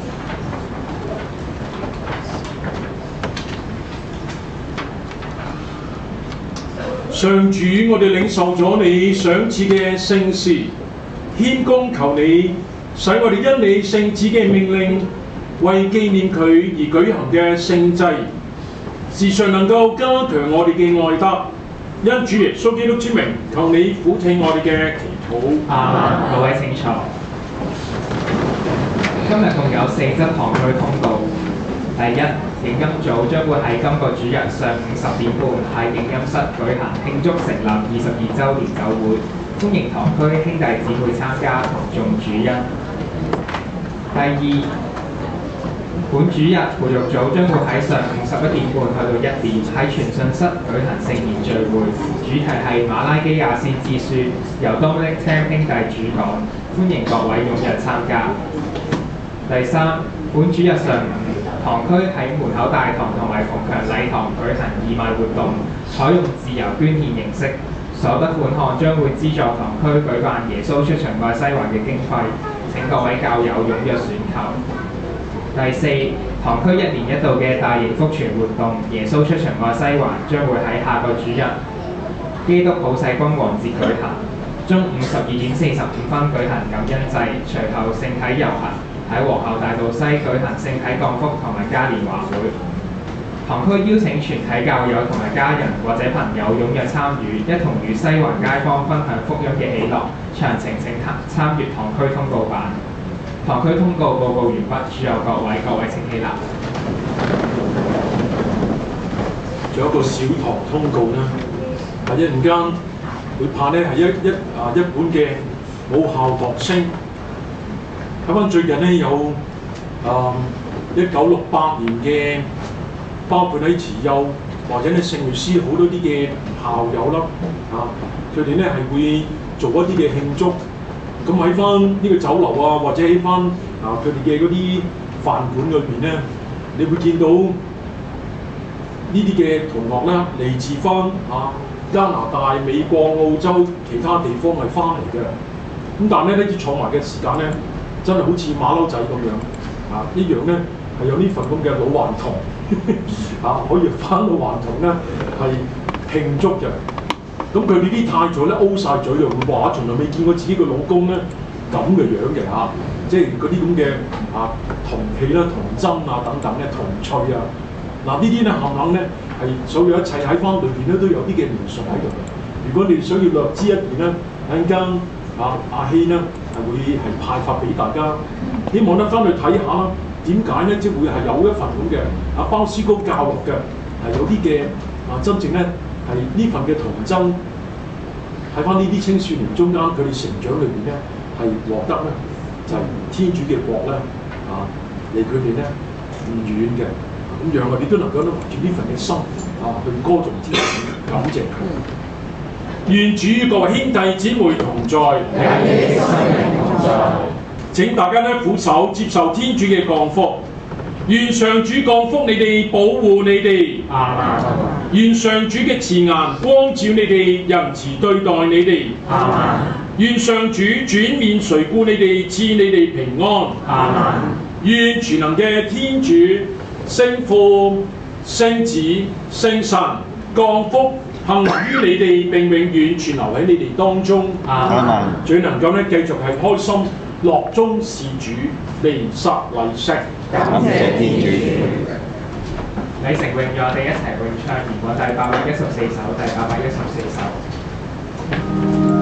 B: 上主，我哋領受咗你賞賜嘅聖事，謙恭求你，使我哋因你聖子嘅命令，為紀念佢而舉行嘅聖祭，時常能夠加強我哋嘅愛德。因主耶穌基督之名，求你俯聽我哋嘅祈禱。
F: 阿們。各位請坐。今日共有4則堂區通告。第一，影音組將會喺今個主日上午10點半喺影音室舉行慶祝成立22週年酒會，歡迎堂區兄弟姊妹參加同眾主恩。第二，本主日培育組將會喺上午11點半去到1點喺傳訊室舉行聖言聚會，主題係馬拉基亞先知書，由 Dominic Tam 兄弟主講，歡迎各位踴躍參加。第三，本主日上午，堂區喺門口大堂同埋鳳強禮堂舉行義賣活動，採用自由捐獻形式，所得款項將會資助堂區舉辦耶穌出場愛西環嘅經費，請各位教友踴躍選購。第四，堂區1年1度嘅大型福傳活動耶穌出場愛西環將會喺下個主日基督普世君王節舉行，中午12點45分舉行感恩祭，隨後聖體遊行。 喺皇后大道西舉行聖體降福同埋嘉年華會。堂區邀請全體教友同埋家人或者朋友踴躍參與，一同與西環街坊分享福音嘅喜樂。詳情請參閱堂區通告版。堂區通告報告完畢，祝有各位請起立。
B: 仲有一個小堂通告啦，一陣間會拍咧係一本嘅母校學聲。睇翻最近咧有1968年嘅，包括喺慈幼或者咧聖律師好多啲嘅校友啦，佢哋咧係會做一啲嘅慶祝。咁喺翻呢個酒樓啊，或者喺翻佢哋嘅嗰啲飯館裏邊咧，你會見到呢啲嘅同學咧嚟自翻加拿大、美國、澳洲其他地方係翻嚟嘅。咁但係咧呢啲坐埋嘅時間咧，真係好似馬騮仔咁樣一樣咧係有呢份咁嘅老頑童可以翻老頑童咧係慶祝嘅。咁佢哋啲太座咧 O 晒嘴啊！話從來未見過自己個老公咧咁嘅樣嘅即係嗰啲咁嘅銅器啦、銅針啊等等咧、銅翠啊，呢啲咧冚唪唥咧係所有一切喺翻裏邊咧都有啲嘅描述喺度嘅。如果你想要略知一點咧，陣間阿希咧係會係派發俾大家，希望咧翻去睇下啦。點解咧即係會係有一份咁嘅包書高教育嘅係有啲嘅真正咧係呢份嘅童真喺翻呢啲青少年中間，佢哋成長裏邊咧係獲得咧就係、天主嘅國咧離佢哋咧唔遠嘅。咁讓我哋都能夠咧懷住呢份嘅心去歌頌天主，感謝佢。願主與各位兄弟姊妹同在，請大家咧俯首接受天主嘅降福。願上主降福你哋，保護你哋。阿們。願上主嘅慈顏光照你哋，仁慈對待你哋。阿們。願上主轉面垂顧你哋，賜你哋平安。阿們。願全能嘅天主聖父、聖子、聖神降福幸於你哋，並永遠存留喺你哋當中。阿們。最能夠咧繼續係開心樂中事主，彌撒禮息。
G: 感謝天主。
F: 禮成詠與我哋一齊詠唱原本第814首、第814首。